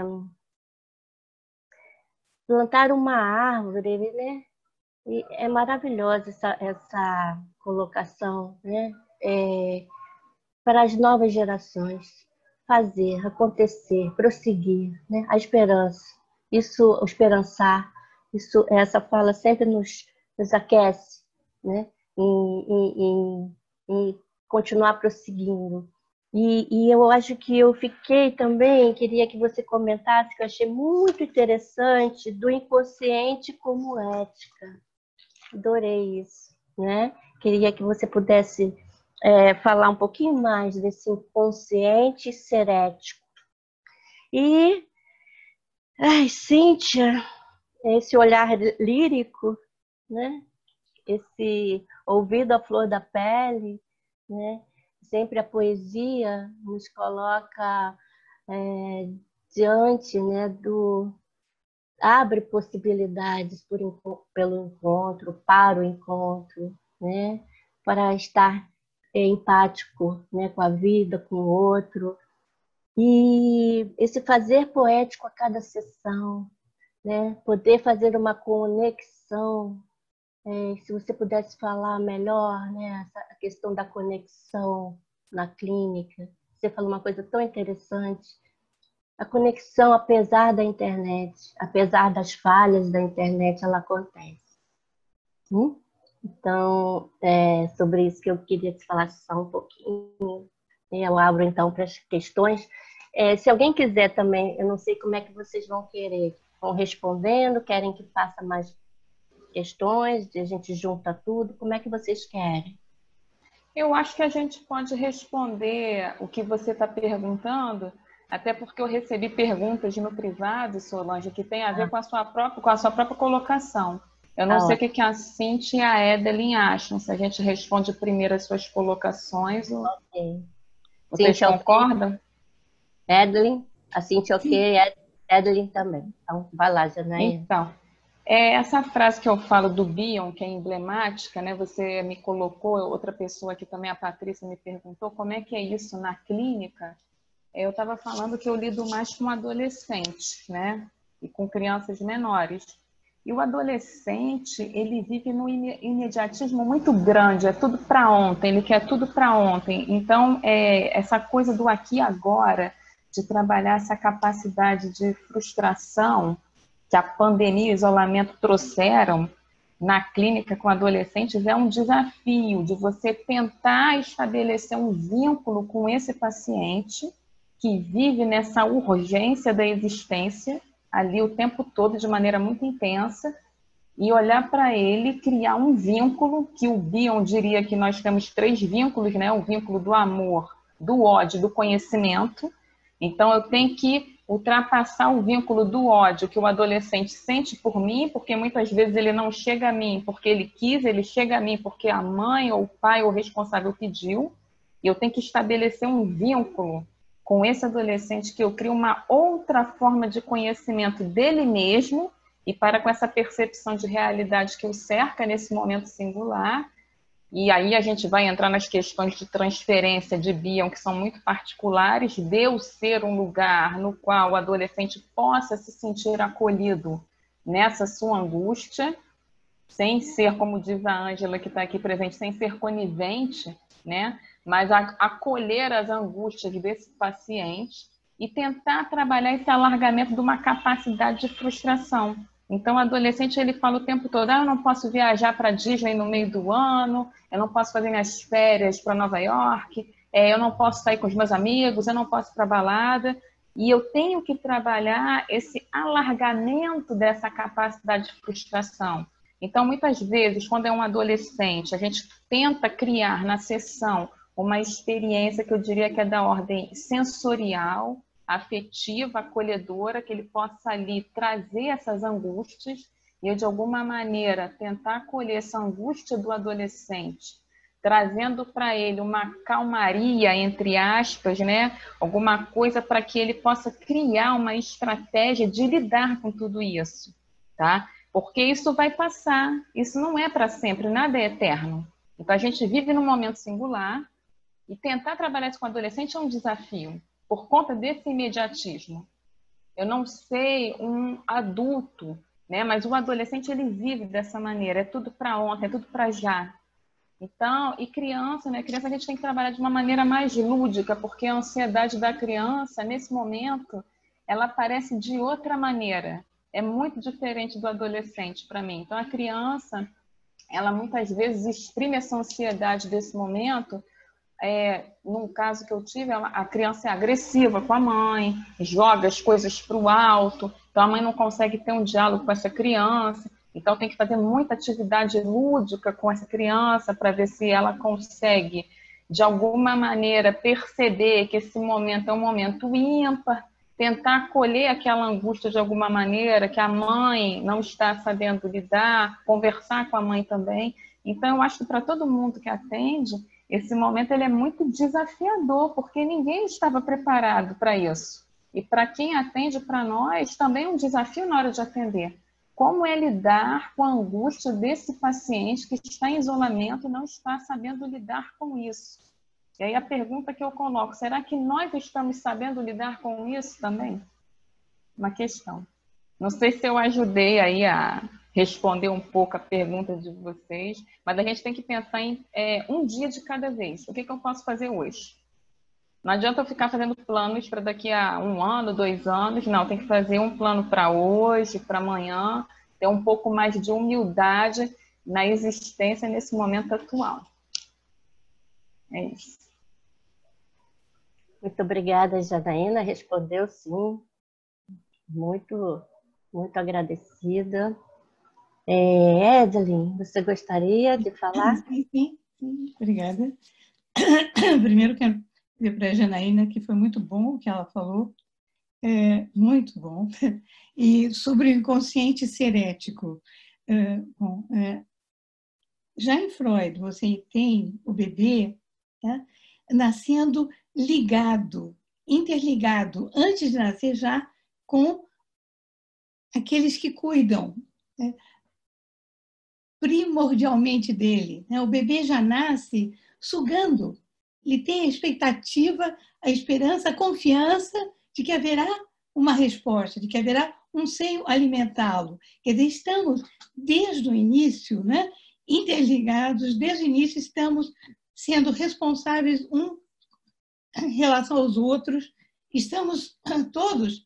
plantar uma árvore, né? E é maravilhosa essa, essa colocação, né? É, para as novas gerações, fazer, acontecer, prosseguir, né? A esperança, isso, o esperançar, isso, essa fala sempre nos, nos aquece, né? Em, em, em, em continuar prosseguindo. E, e eu acho que eu fiquei também, queria que você comentasse, que eu achei muito interessante, do inconsciente como ética. Adorei isso, né? Queria que você pudesse é, falar um pouquinho mais desse inconsciente ser ético. E, ai, Cíntia, esse olhar lírico, né? Esse ouvido à flor da pele, né? sempre a poesia nos coloca é, diante, né, do... abre possibilidades por, pelo encontro, para o encontro, né, para estar empático, né, com a vida, com o outro. E esse fazer poético a cada sessão, né, poder fazer uma conexão. É, se você pudesse falar melhor, né, essa, a questão da conexão na clínica. Você falou uma coisa tão interessante. A conexão, apesar da internet, apesar das falhas da internet, ela acontece. Hum? Então, é sobre isso que eu queria te falar só um pouquinho. Eu abro, então, para as questões. É, se alguém quiser também, eu não sei como é que vocês vão querer. Vão respondendo, querem que faça mais questões, a gente junta tudo, como é que vocês querem? Eu acho que a gente pode responder o que você está perguntando, até porque eu recebi perguntas no privado, Solange, que tem a ver ah. com, a sua própria, com a sua própria colocação. Eu não ah, sei o que a Cintia e a Edelyn acham, se a gente responde primeiro as suas colocações. Ou... Okay. Vocês Cintia, concordam? Okay. Edelyn, a Cintia ok, Edelyn também. Então, vai lá, Janaína. Então, É, essa frase que eu falo do Bion, que é emblemática, né? Você me colocou, outra pessoa aqui também, a Patrícia, me perguntou como é que é isso na clínica. Eu estava falando que eu lido mais com adolescentes, né? E com crianças menores. E o adolescente, ele vive num imediatismo muito grande, é tudo para ontem, ele quer tudo para ontem. Então, é, essa coisa do aqui e agora, de trabalhar essa capacidade de frustração que a pandemia e o isolamento trouxeram na clínica com adolescentes, é um desafio de você tentar estabelecer um vínculo com esse paciente que vive nessa urgência da existência ali o tempo todo, de maneira muito intensa, e olhar para ele, criar um vínculo, que o Bion diria que nós temos três vínculos, né? O vínculo do amor, do ódio, do conhecimento. Então, eu tenho que ultrapassar o vínculo do ódio que o adolescente sente por mim, porque muitas vezes ele não chega a mim porque ele quis, ele chega a mim porque a mãe ou o pai ou o responsável pediu, e eu tenho que estabelecer um vínculo com esse adolescente, que eu crio uma outra forma de conhecimento dele mesmo, e para com essa percepção de realidade que o cerca nesse momento singular. E aí a gente vai entrar nas questões de transferência de Bion, que são muito particulares, de eu ser um lugar no qual o adolescente possa se sentir acolhido nessa sua angústia, sem ser, como diz a Ângela, que está aqui presente, sem ser conivente, né? Mas a, acolher as angústias desse paciente e tentar trabalhar esse alargamento de uma capacidade de frustração. Então, o adolescente, ele fala o tempo todo, ah, eu não posso viajar para Disney no meio do ano, eu não posso fazer minhas férias para Nova York, é, eu não posso sair com os meus amigos, eu não posso ir para balada. E eu tenho que trabalhar esse alargamento dessa capacidade de frustração. Então, muitas vezes, quando é um adolescente, a gente tenta criar na sessão uma experiência que eu diria que é da ordem sensorial, afetiva, acolhedora, que ele possa ali trazer essas angústias e eu, de alguma maneira, tentar acolher essa angústia do adolescente, trazendo para ele uma calmaria, entre aspas, né? Alguma coisa para que ele possa criar uma estratégia de lidar com tudo isso, tá? Porque isso vai passar, isso não é para sempre, nada é eterno. Então, a gente vive num momento singular e tentar trabalhar isso com o adolescente é um desafio, por conta desse imediatismo. Eu não sei um adulto, né? Mas o adolescente, ele vive dessa maneira, é tudo para ontem, é tudo para já. Então, e criança, né? Criança a gente tem que trabalhar de uma maneira mais lúdica, porque a ansiedade da criança, nesse momento, ela aparece de outra maneira. É muito diferente do adolescente para mim. Então, a criança, ela muitas vezes exprime essa ansiedade desse momento. É, num caso que eu tive, a criança é agressiva com a mãe, joga as coisas para o alto, então a mãe não consegue ter um diálogo com essa criança, então tem que fazer muita atividade lúdica com essa criança para ver se ela consegue, de alguma maneira, perceber que esse momento é um momento ímpar, tentar acolher aquela angústia de alguma maneira, que a mãe não está sabendo lidar, conversar com a mãe também. Então, eu acho que para todo mundo que atende, esse momento ele é muito desafiador, porque ninguém estava preparado para isso. E para quem atende, para nós, também é um desafio na hora de atender. Como é lidar com a angústia desse paciente que está em isolamento e não está sabendo lidar com isso? E aí a pergunta que eu coloco, será que nós estamos sabendo lidar com isso também? Uma questão. Não sei se eu ajudei aí a responder um pouco a pergunta de vocês, mas a gente tem que pensar em é, um dia de cada vez. O que, que eu posso fazer hoje? Não adianta eu ficar fazendo planos para daqui a um ano, dois anos. Não, tem que fazer um plano para hoje, para amanhã, ter um pouco mais de humildade na existência nesse momento atual. É isso. Muito obrigada, Janaína. Respondeu sim. Muito, muito agradecida. É, Evelyn, você gostaria de falar? Sim, sim, sim. Obrigada. Primeiro quero dizer para a Janaína que foi muito bom o que ela falou, é, muito bom. E sobre o inconsciente ser ético. É, bom, é, já em Freud, você tem o bebê, tá, nascendo ligado, interligado, antes de nascer já com aqueles que cuidam, né, primordialmente dele. Né? O bebê já nasce sugando, ele tem a expectativa, a esperança, a confiança de que haverá uma resposta, de que haverá um seio alimentá-lo. Quer dizer, estamos, desde o início, né, interligados, desde o início estamos sendo responsáveis um em relação aos outros, estamos todos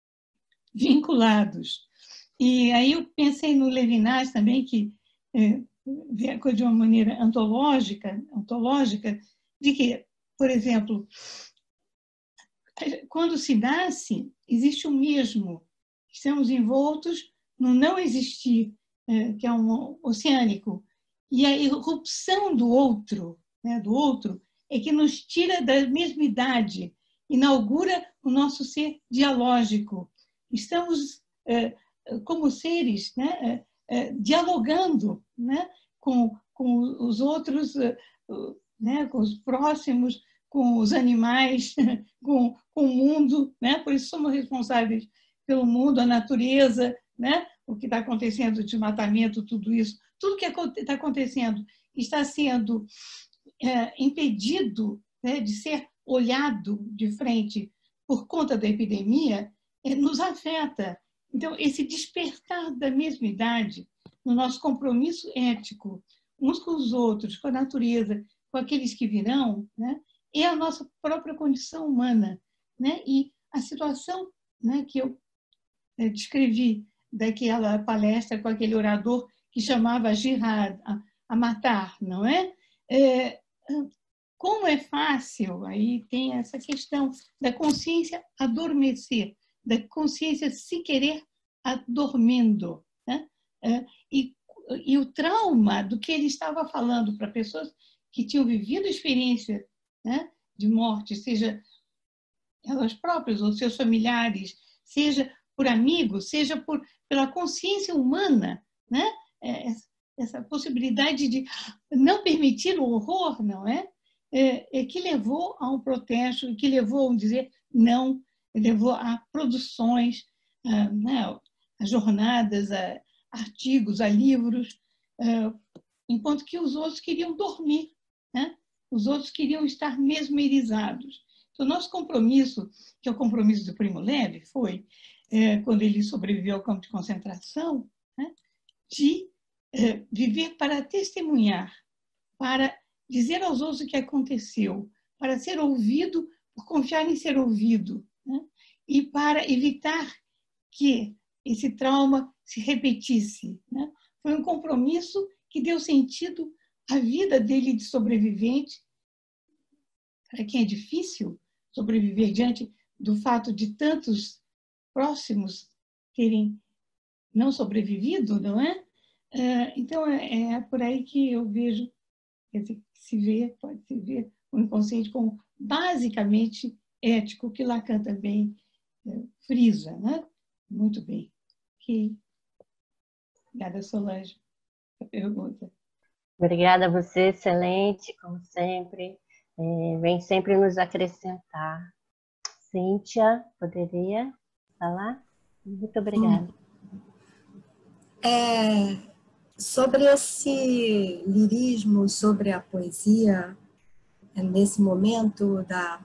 vinculados. E aí eu pensei no Levinas também, que é, vê a coisa de uma maneira ontológica, ontológica, de que, por exemplo, quando se nasce, existe o mesmo. Estamos envoltos no não existir, é, que é um oceânico. E a irrupção do outro, né, do outro, é que nos tira da mesmidade, inaugura o nosso ser dialógico. Estamos, é, como seres, né, é, dialogando, né, com, com os outros, né, com os próximos, com os animais, com, com o mundo, né? Por isso somos responsáveis pelo mundo, a natureza, né? O que está acontecendo de desmatamento, tudo isso, tudo que está acontecendo está sendo é, impedido, né, de ser olhado de frente por conta da epidemia, é, nos afeta. Então, esse despertar da mesmidade no nosso compromisso ético, uns com os outros, com a natureza, com aqueles que virão, né, é a nossa própria condição humana. Né? E a situação, né, que eu descrevi daquela palestra com aquele orador que chamava jihad, a, a matar, não é? é? Como é fácil, aí tem essa questão da consciência adormecer, da consciência se querer adormendo. Né? É, e, e o trauma do que ele estava falando para pessoas que tinham vivido experiência, né, de morte, seja elas próprias ou seus familiares, seja por amigos, seja por, pela consciência humana, né? Essa possibilidade de não permitir o horror, não é? É, é que levou a um protesto, que levou, vamos dizer, não, levou a produções, a, né, a jornadas, a artigos, a livros, a, enquanto que os outros queriam dormir, né? Os outros queriam estar mesmerizados. Então, nosso compromisso, que é o compromisso do Primo Levi, foi, é, quando ele sobreviveu ao campo de concentração, né, de é, viver para testemunhar, para dizer aos outros o que aconteceu, para ser ouvido, por confiar em ser ouvido, né, e para evitar que esse trauma se repetisse. Né. Foi um compromisso que deu sentido à vida dele de sobrevivente. Para quem é difícil sobreviver diante do fato de tantos próximos terem não sobrevivido, não é? Então, é por aí que eu vejo, quer dizer, se vê, pode se ver o inconsciente como basicamente ético, que Lacan também frisa, né? Muito bem. Ok. Obrigada, Solange, pela pergunta. Obrigada a você, excelente, como sempre. É, vem sempre nos acrescentar. Cíntia, poderia falar? Muito obrigada. É, sobre esse lirismo, sobre a poesia, nesse momento da,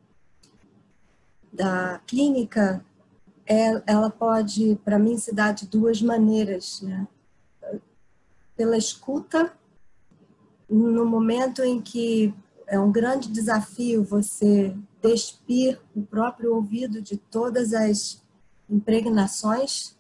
da clínica, é, ela pode, para mim, se dar de duas maneiras, né? Pela escuta, no momento em que é um grande desafio você despir o próprio ouvido de todas as impregnações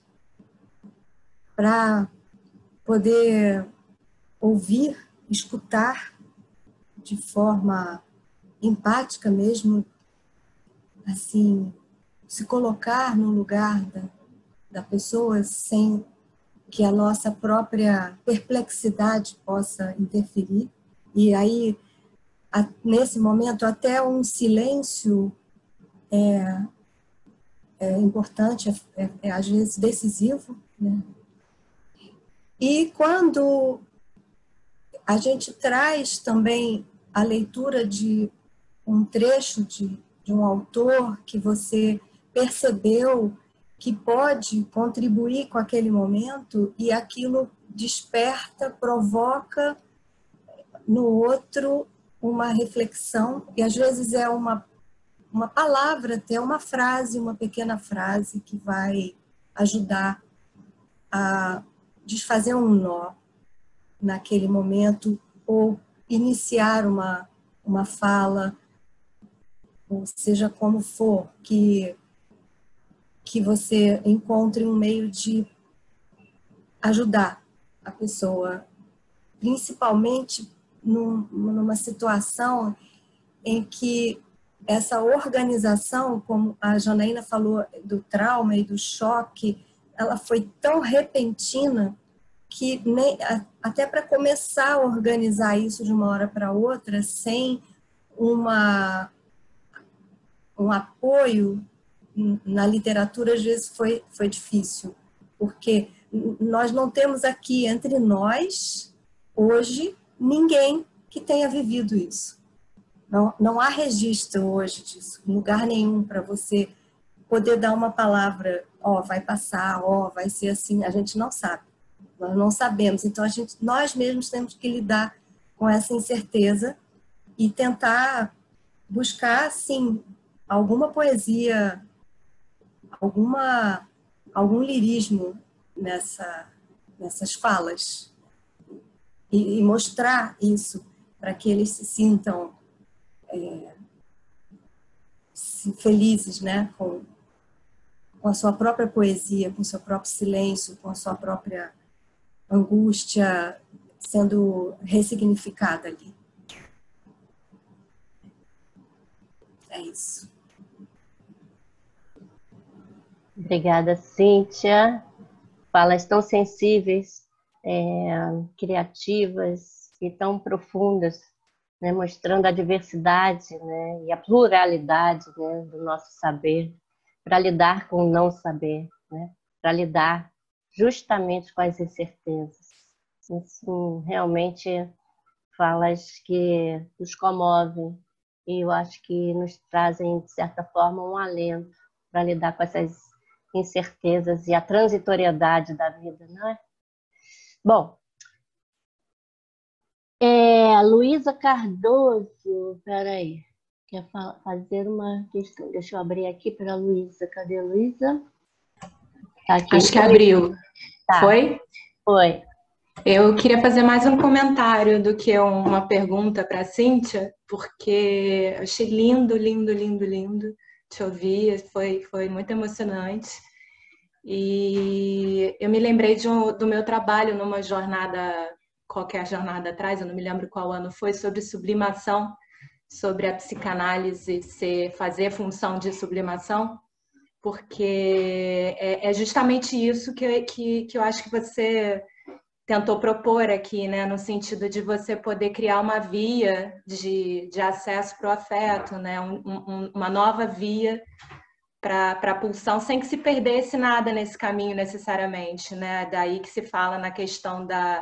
para poder ouvir, escutar de forma empática mesmo, assim, se colocar no lugar da, da pessoa sem que a nossa própria perplexidade possa interferir. E aí, a, nesse momento, até um silêncio é, é importante, é, é às vezes decisivo, né? E quando a gente traz também a leitura de um trecho de, de um autor que você percebeu que pode contribuir com aquele momento e aquilo desperta, provoca no outro uma reflexão, e às vezes é uma, uma palavra, até uma frase, uma pequena frase que vai ajudar a desfazer um nó naquele momento ou iniciar uma, uma fala, ou seja como for, que, que você encontre um meio de ajudar a pessoa, principalmente num, numa situação em que essa organização, como a Janaína falou, do trauma e do choque, ela foi tão repentina que nem, até para começar a organizar isso de uma hora para outra, sem uma, um apoio na literatura, às vezes foi, foi difícil, porque nós não temos aqui entre nós, hoje, ninguém que tenha vivido isso. Não, não há registro hoje disso, em lugar nenhum para você poder dar uma palavra, ó, oh, vai passar, ó, oh, vai ser assim, a gente não sabe. Nós não sabemos, então a gente, nós mesmos temos que lidar com essa incerteza e tentar buscar, sim, alguma poesia, alguma, algum lirismo nessa, nessas falas e, e mostrar isso para que eles se sintam é, felizes, né, com, com a sua própria poesia, com o seu próprio silêncio, com a sua própria angústia sendo ressignificada ali. É isso. Obrigada, Cíntia. Falas tão sensíveis, é, criativas e tão profundas, né, mostrando a diversidade, né, e a pluralidade, né, do nosso saber, para lidar com o não saber, né, para lidar justamente com as incertezas. Isso realmente falas que nos comovem e eu acho que nos trazem, de certa forma, um alento para lidar com essas incertezas e a transitoriedade da vida, não é? Bom, é, Luísa Cardoso, peraí, quer fazer uma questão? Deixa eu abrir aqui para a Luísa. Cadê a Luísa? Tá aqui. Acho que abriu. Tá. Foi? Foi. Eu queria fazer mais um comentário do que uma pergunta para a Cíntia, porque achei lindo, lindo, lindo, lindo te ouvir, foi, foi muito emocionante. E eu me lembrei de um, do meu trabalho numa jornada, qualquer jornada atrás, eu não me lembro qual ano foi, sobre sublimação, sobre a psicanálise ser, fazer função de sublimação, porque é, é justamente isso que, que, que eu acho que você tentou propor aqui, né, no sentido de você poder criar uma via de, de acesso para o afeto, né, um, um, uma nova via para a pulsão, sem que se perdesse nada nesse caminho necessariamente, né, daí que se fala na questão da,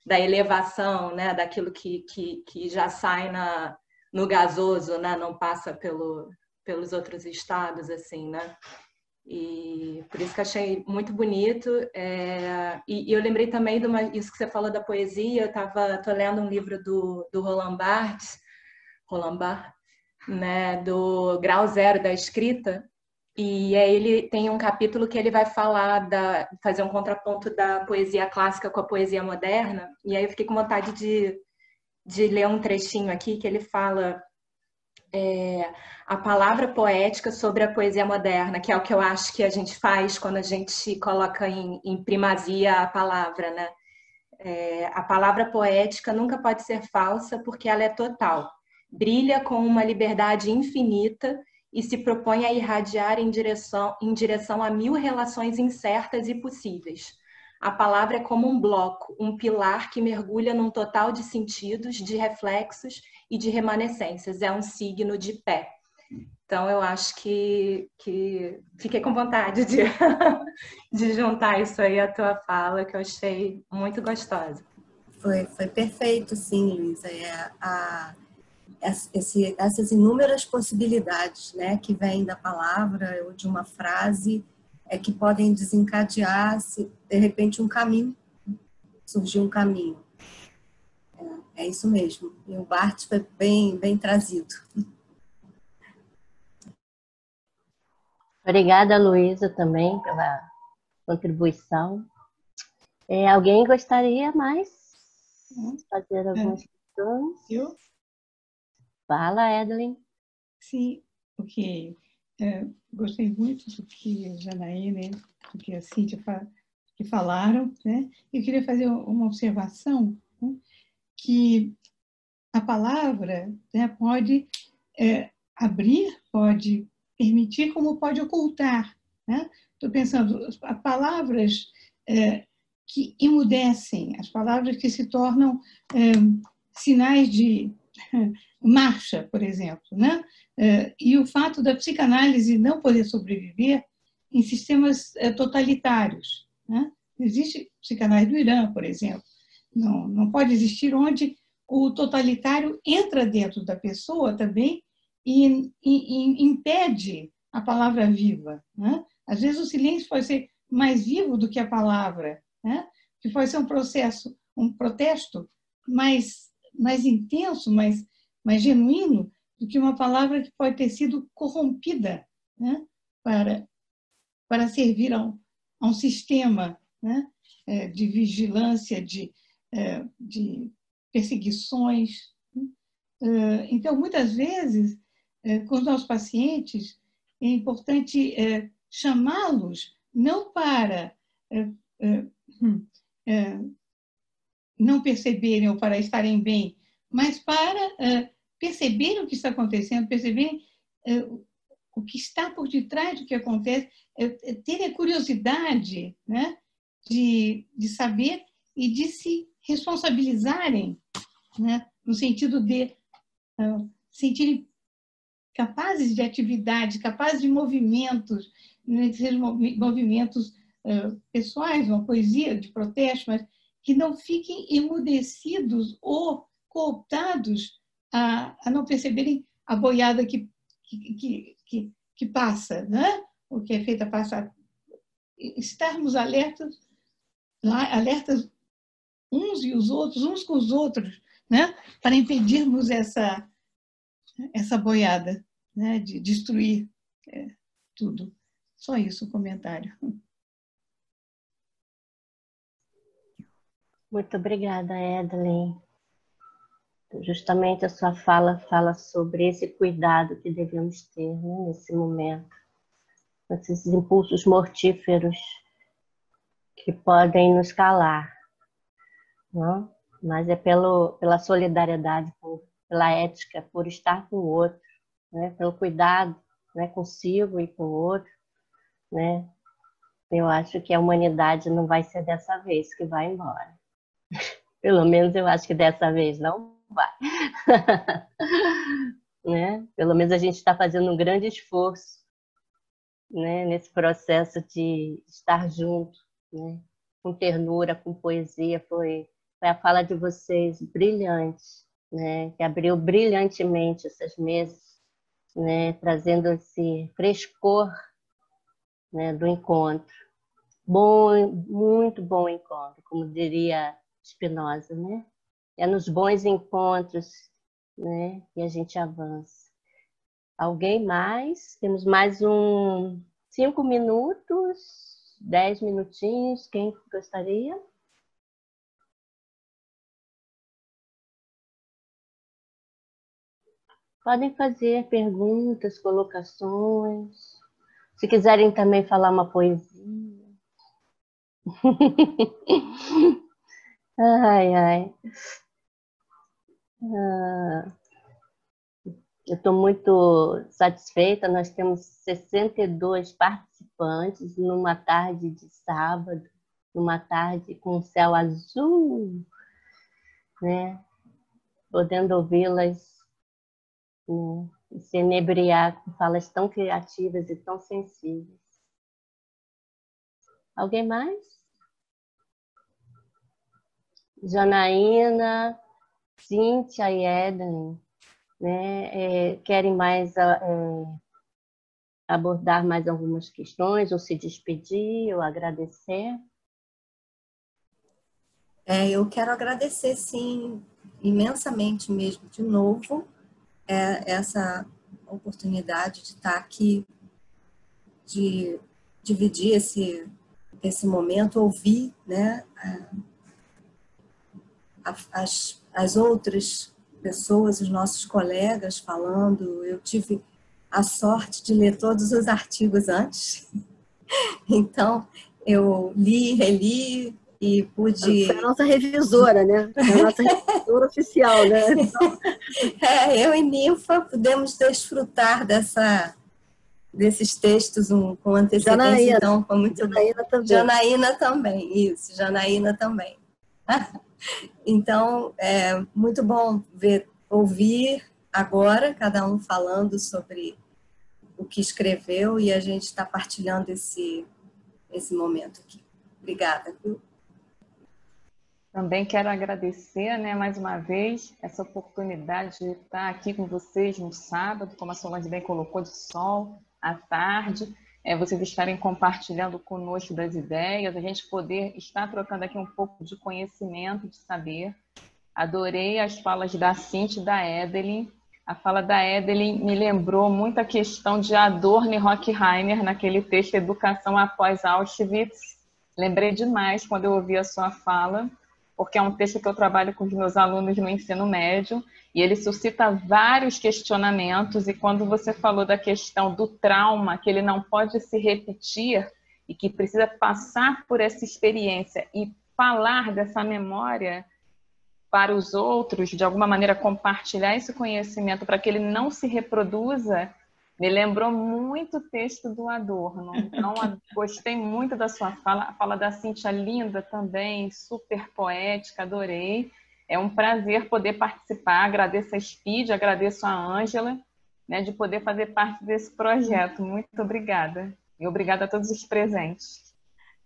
da elevação, né, daquilo que, que, que já sai na, no gasoso, né, não passa pelo, pelos outros estados, assim, né? E por isso que achei muito bonito. É, e, e eu lembrei também de uma, isso que você falou da poesia. Eu tava, tô lendo um livro do, do Roland Barthes, Roland Barthes, né, do Grau Zero da Escrita, e aí ele tem um capítulo que ele vai falar da, fazer um contraponto da poesia clássica com a poesia moderna, e aí eu fiquei com vontade de, de ler um trechinho aqui que ele fala é, a palavra poética sobre a poesia moderna, que é o que eu acho que a gente faz quando a gente coloca em, em primazia a palavra, né? É, a palavra poética nunca pode ser falsa porque ela é total. Brilha com uma liberdade infinita e se propõe a irradiar em direção, em direção a mil relações incertas e possíveis. A palavra é como um bloco, um pilar que mergulha num total de sentidos, de reflexos e de remanescências. É um signo de pé. Então, eu acho que, que fiquei com vontade de, de juntar isso aí à tua fala, que eu achei muito gostosa. Foi, foi perfeito, sim, Luísa. É, a, esse, essas inúmeras possibilidades, né, que vêm da palavra ou de uma frase, é que podem desencadear, se, de repente, um caminho, surgir um caminho. É, é isso mesmo. E o Barthes foi bem, bem trazido. Obrigada, Luísa, também pela contribuição. É, alguém gostaria mais de fazer algumas É. questões? Eu? Fala, Edelyn. Sim, ok. É, gostei muito do que a Janaína, do que a Cíntia fa que falaram, né? Eu queria fazer uma observação, né? Que a palavra, né, pode é, abrir, pode permitir, como pode ocultar, né? Estou pensando, as palavras é, que emudecem, as palavras que se tornam é, sinais de marcha, por exemplo, né? E o fato da psicanálise não poder sobreviver em sistemas totalitários, né? Existe psicanálise do Irã, por exemplo, não, não pode existir onde o totalitário entra dentro da pessoa também e, e, e impede a palavra viva, né? Às vezes o silêncio pode ser mais vivo do que a palavra, né? Que pode ser um processo, um protesto mais, mais intenso, mais, mais genuíno do que uma palavra que pode ter sido corrompida, né? para, para servir a um, a um sistema, né? de vigilância, de, de perseguições. Então, muitas vezes, com os nossos pacientes, é importante chamá-los não para não perceberem ou para estarem bem, mas para perceberem o que está acontecendo, perceberem o que está por detrás do que acontece, terem a curiosidade, né, de, de saber e de se responsabilizarem, né, no sentido de uh, sentirem capazes de atividade, capazes de movimentos, né, que sejam movimentos uh, pessoais, uma poesia de protesto, mas que não fiquem emudecidos ou cooptados a, a não perceberem a boiada que, que, que, que passa, né? O que é feito a passar. Estarmos alertas, alertas uns e os outros, uns com os outros, né? Para impedirmos essa, essa boiada, né? De destruir é, tudo. Só isso o comentário. Muito obrigada, Edelyn. Justamente a sua fala fala sobre esse cuidado que devemos ter, né, nesse momento, esses impulsos mortíferos que podem nos calar, não? Mas é pelo, pela solidariedade, por, pela ética, por estar com o outro, né, pelo cuidado, né, consigo e com o outro, né? Eu acho que a humanidade não vai ser dessa vez que vai embora. Pelo menos eu acho que dessa vez não vai. Né? Pelo menos a gente está fazendo um grande esforço, né, nesse processo de estar junto, né, com ternura, com poesia. Foi foi a fala de vocês brilhante, né? Que abriu brilhantemente essas mesas, né? Trazendo esse frescor, né? Do encontro. Bom, muito bom encontro, como diria Spinoza, né? É nos bons encontros, né? Que a gente avança. Alguém mais? Temos mais um cinco minutos, dez minutinhos. Quem gostaria? Podem fazer perguntas, colocações. Se quiserem também falar uma poesia. Ai, ai. Ah, eu estou muito satisfeita. Nós temos sessenta e dois participantes numa tarde de sábado, numa tarde com céu azul, né? Podendo ouvi-las, né? E se inebriar com falas tão criativas e tão sensíveis. Alguém mais? Janaína, Cíntia e Eden, né? É, querem mais é, abordar mais algumas questões, ou se despedir, ou agradecer? É, eu quero agradecer, sim, imensamente mesmo, de novo, é, essa oportunidade de estar aqui, de dividir esse, esse momento, ouvir, né, as, as outras pessoas, os nossos colegas falando. Eu tive a sorte de ler todos os artigos antes, então eu li, reli e pude... Foi a nossa revisora, né? Foi a nossa revisora oficial, né? Então... É, eu e Ninfa pudemos desfrutar dessa, desses textos um, com antecedência, Janaína, então foi muito Janaína bom. também. Janaína também, isso, Janaína também. Então, é muito bom ver, ouvir agora cada um falando sobre o que escreveu e a gente está partilhando esse, esse momento aqui. Obrigada. Também quero agradecer, né, mais uma vez, essa oportunidade de estar aqui com vocês no sábado, como a Solange bem colocou, de sol, à tarde, é, vocês estarem compartilhando conosco das ideias, a gente poder estar trocando aqui um pouco de conhecimento, de saber. Adorei as falas da Cíntia e da Edeline. A fala da Edeline me lembrou muito a questão de Adorno e Horkheimer naquele texto Educação após Auschwitz. Lembrei demais quando eu ouvi a sua fala, porque é um texto que eu trabalho com os meus alunos no ensino médio, e ele suscita vários questionamentos, e quando você falou da questão do trauma, que ele não pode se repetir, e que precisa passar por essa experiência e falar dessa memória para os outros, de alguma maneira compartilhar esse conhecimento para que ele não se reproduza, me lembrou muito o texto do Adorno. Então, gostei muito da sua fala. A fala da Cíntia linda também, super poética, adorei. É um prazer poder participar. Agradeço a Speed, agradeço a Ângela, né, de poder fazer parte desse projeto. Muito obrigada. E obrigada a todos os presentes.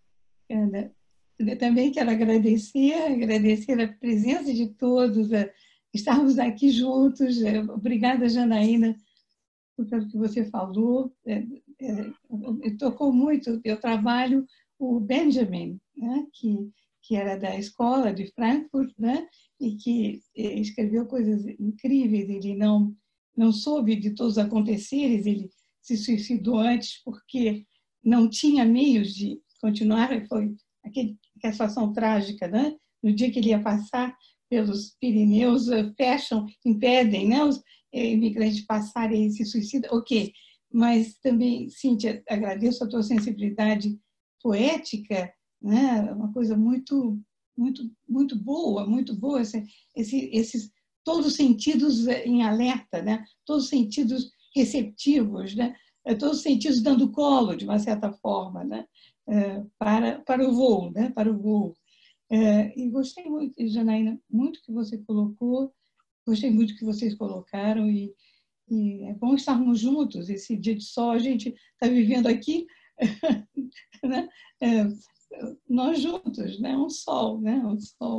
Eu também quero agradecer, agradecer a presença de todos, estarmos aqui juntos. Obrigada, Janaína, pelo que você falou. É, é, tocou muito. Eu trabalho o Benjamin, né, que, que era da escola de Frankfurt, né, e que escreveu coisas incríveis. Ele não, não soube de todos os aconteceres, ele se suicidou antes porque não tinha meios de continuar. Foi aquele, aquela situação trágica, né? No dia que ele ia passar pelos Pirineus, fecham, impedem, né, os imigrantes passarem e se suicidam. Ok, mas também, Cíntia, agradeço a tua sensibilidade poética, né? Uma coisa muito, muito, muito boa, muito boa. Esse, esse, esses todos os sentidos em alerta, né? Todos os sentidos receptivos, né? Todos os sentidos dando colo, de uma certa forma, né? Para, para o voo, né? Para o voo. E gostei muito, Janaína, muito que você colocou, gostei muito que vocês colocaram, e, e é bom estarmos juntos. Esse dia de sol, a gente está vivendo aqui, né? É, nós juntos, né? Um sol, né? Um sol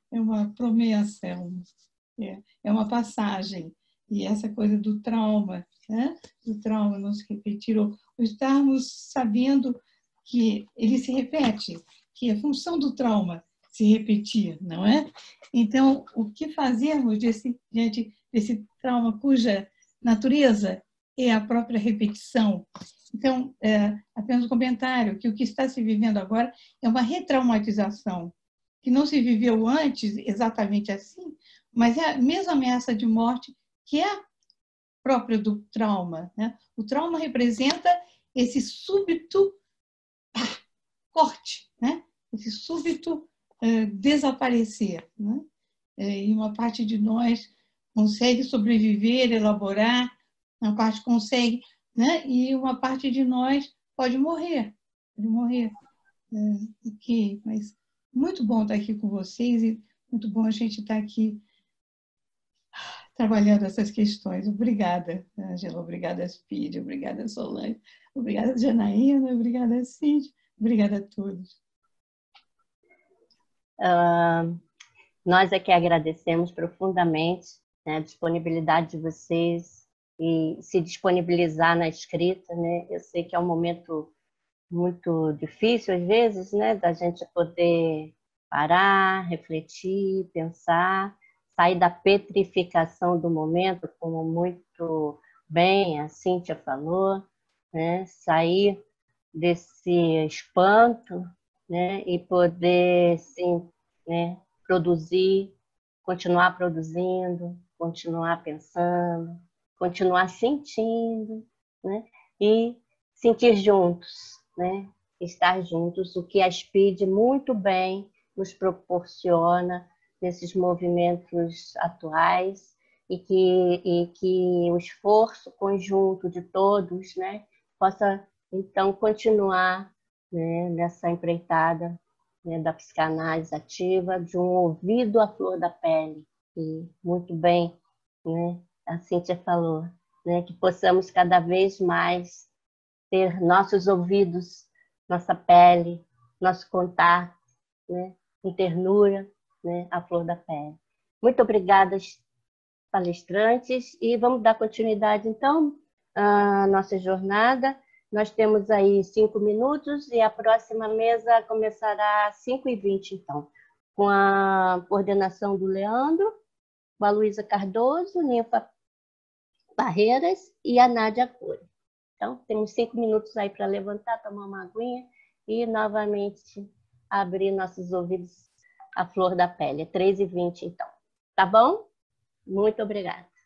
é uma promessa, é, um, é, é uma passagem. E essa coisa do trauma, né? Do trauma não se repetir, ou estarmos sabendo que ele se repete, que a função do trauma se repetir, não é? Então, o que fazermos desse, diante desse trauma cuja natureza é a própria repetição? Então, é, apenas um comentário, que o que está se vivendo agora é uma retraumatização, que não se viveu antes exatamente assim, mas é a mesma ameaça de morte que é própria do trauma, né? O trauma representa esse súbito pá, corte, né? Esse súbito uh, desaparecer, né? E uma parte de nós consegue sobreviver, elaborar, uma parte consegue, né? E uma parte de nós pode morrer, pode morrer. Uh, ok, mas muito bom estar aqui com vocês e muito bom a gente estar aqui trabalhando essas questões. Obrigada, Ângela, obrigada, Speed, obrigada, Solange, obrigada, Janaína, obrigada, Cid, obrigada a todos. Uh, nós é que agradecemos profundamente, né, a disponibilidade de vocês e se disponibilizar na escrita, né? Eu sei que é um momento muito difícil, às vezes, né, da gente poder parar, refletir, pensar, sair da petrificação do momento, como muito bem a Cíntia falou, né? Sair desse espanto, né? E poder, sim, né? Produzir, continuar produzindo, continuar pensando, continuar sentindo, né? E sentir juntos, né? Estar juntos, o que a Speed muito bem nos proporciona nesses movimentos atuais e que, e que o esforço conjunto de todos, né, possa, então, continuar, né, nessa empreitada, né, da psicanálise ativa, de um ouvido à flor da pele. E muito bem, né, a Cíntia falou, né, que possamos cada vez mais ter nossos ouvidos, nossa pele, nosso contato, né, com ternura, né, a flor da pele. Muito obrigada, palestrantes, e vamos dar continuidade, então, à nossa jornada. Nós temos aí cinco minutos e a próxima mesa começará às cinco e vinte, então, com a coordenação do Leandro, com a Luísa Cardoso, Ninfa Barreiras e a Nádia Cury. Então, temos cinco minutos aí para levantar, tomar uma aguinha e, novamente, abrir nossos ouvidos à flor da pele. três e vinte, então. Tá bom? Muito obrigada.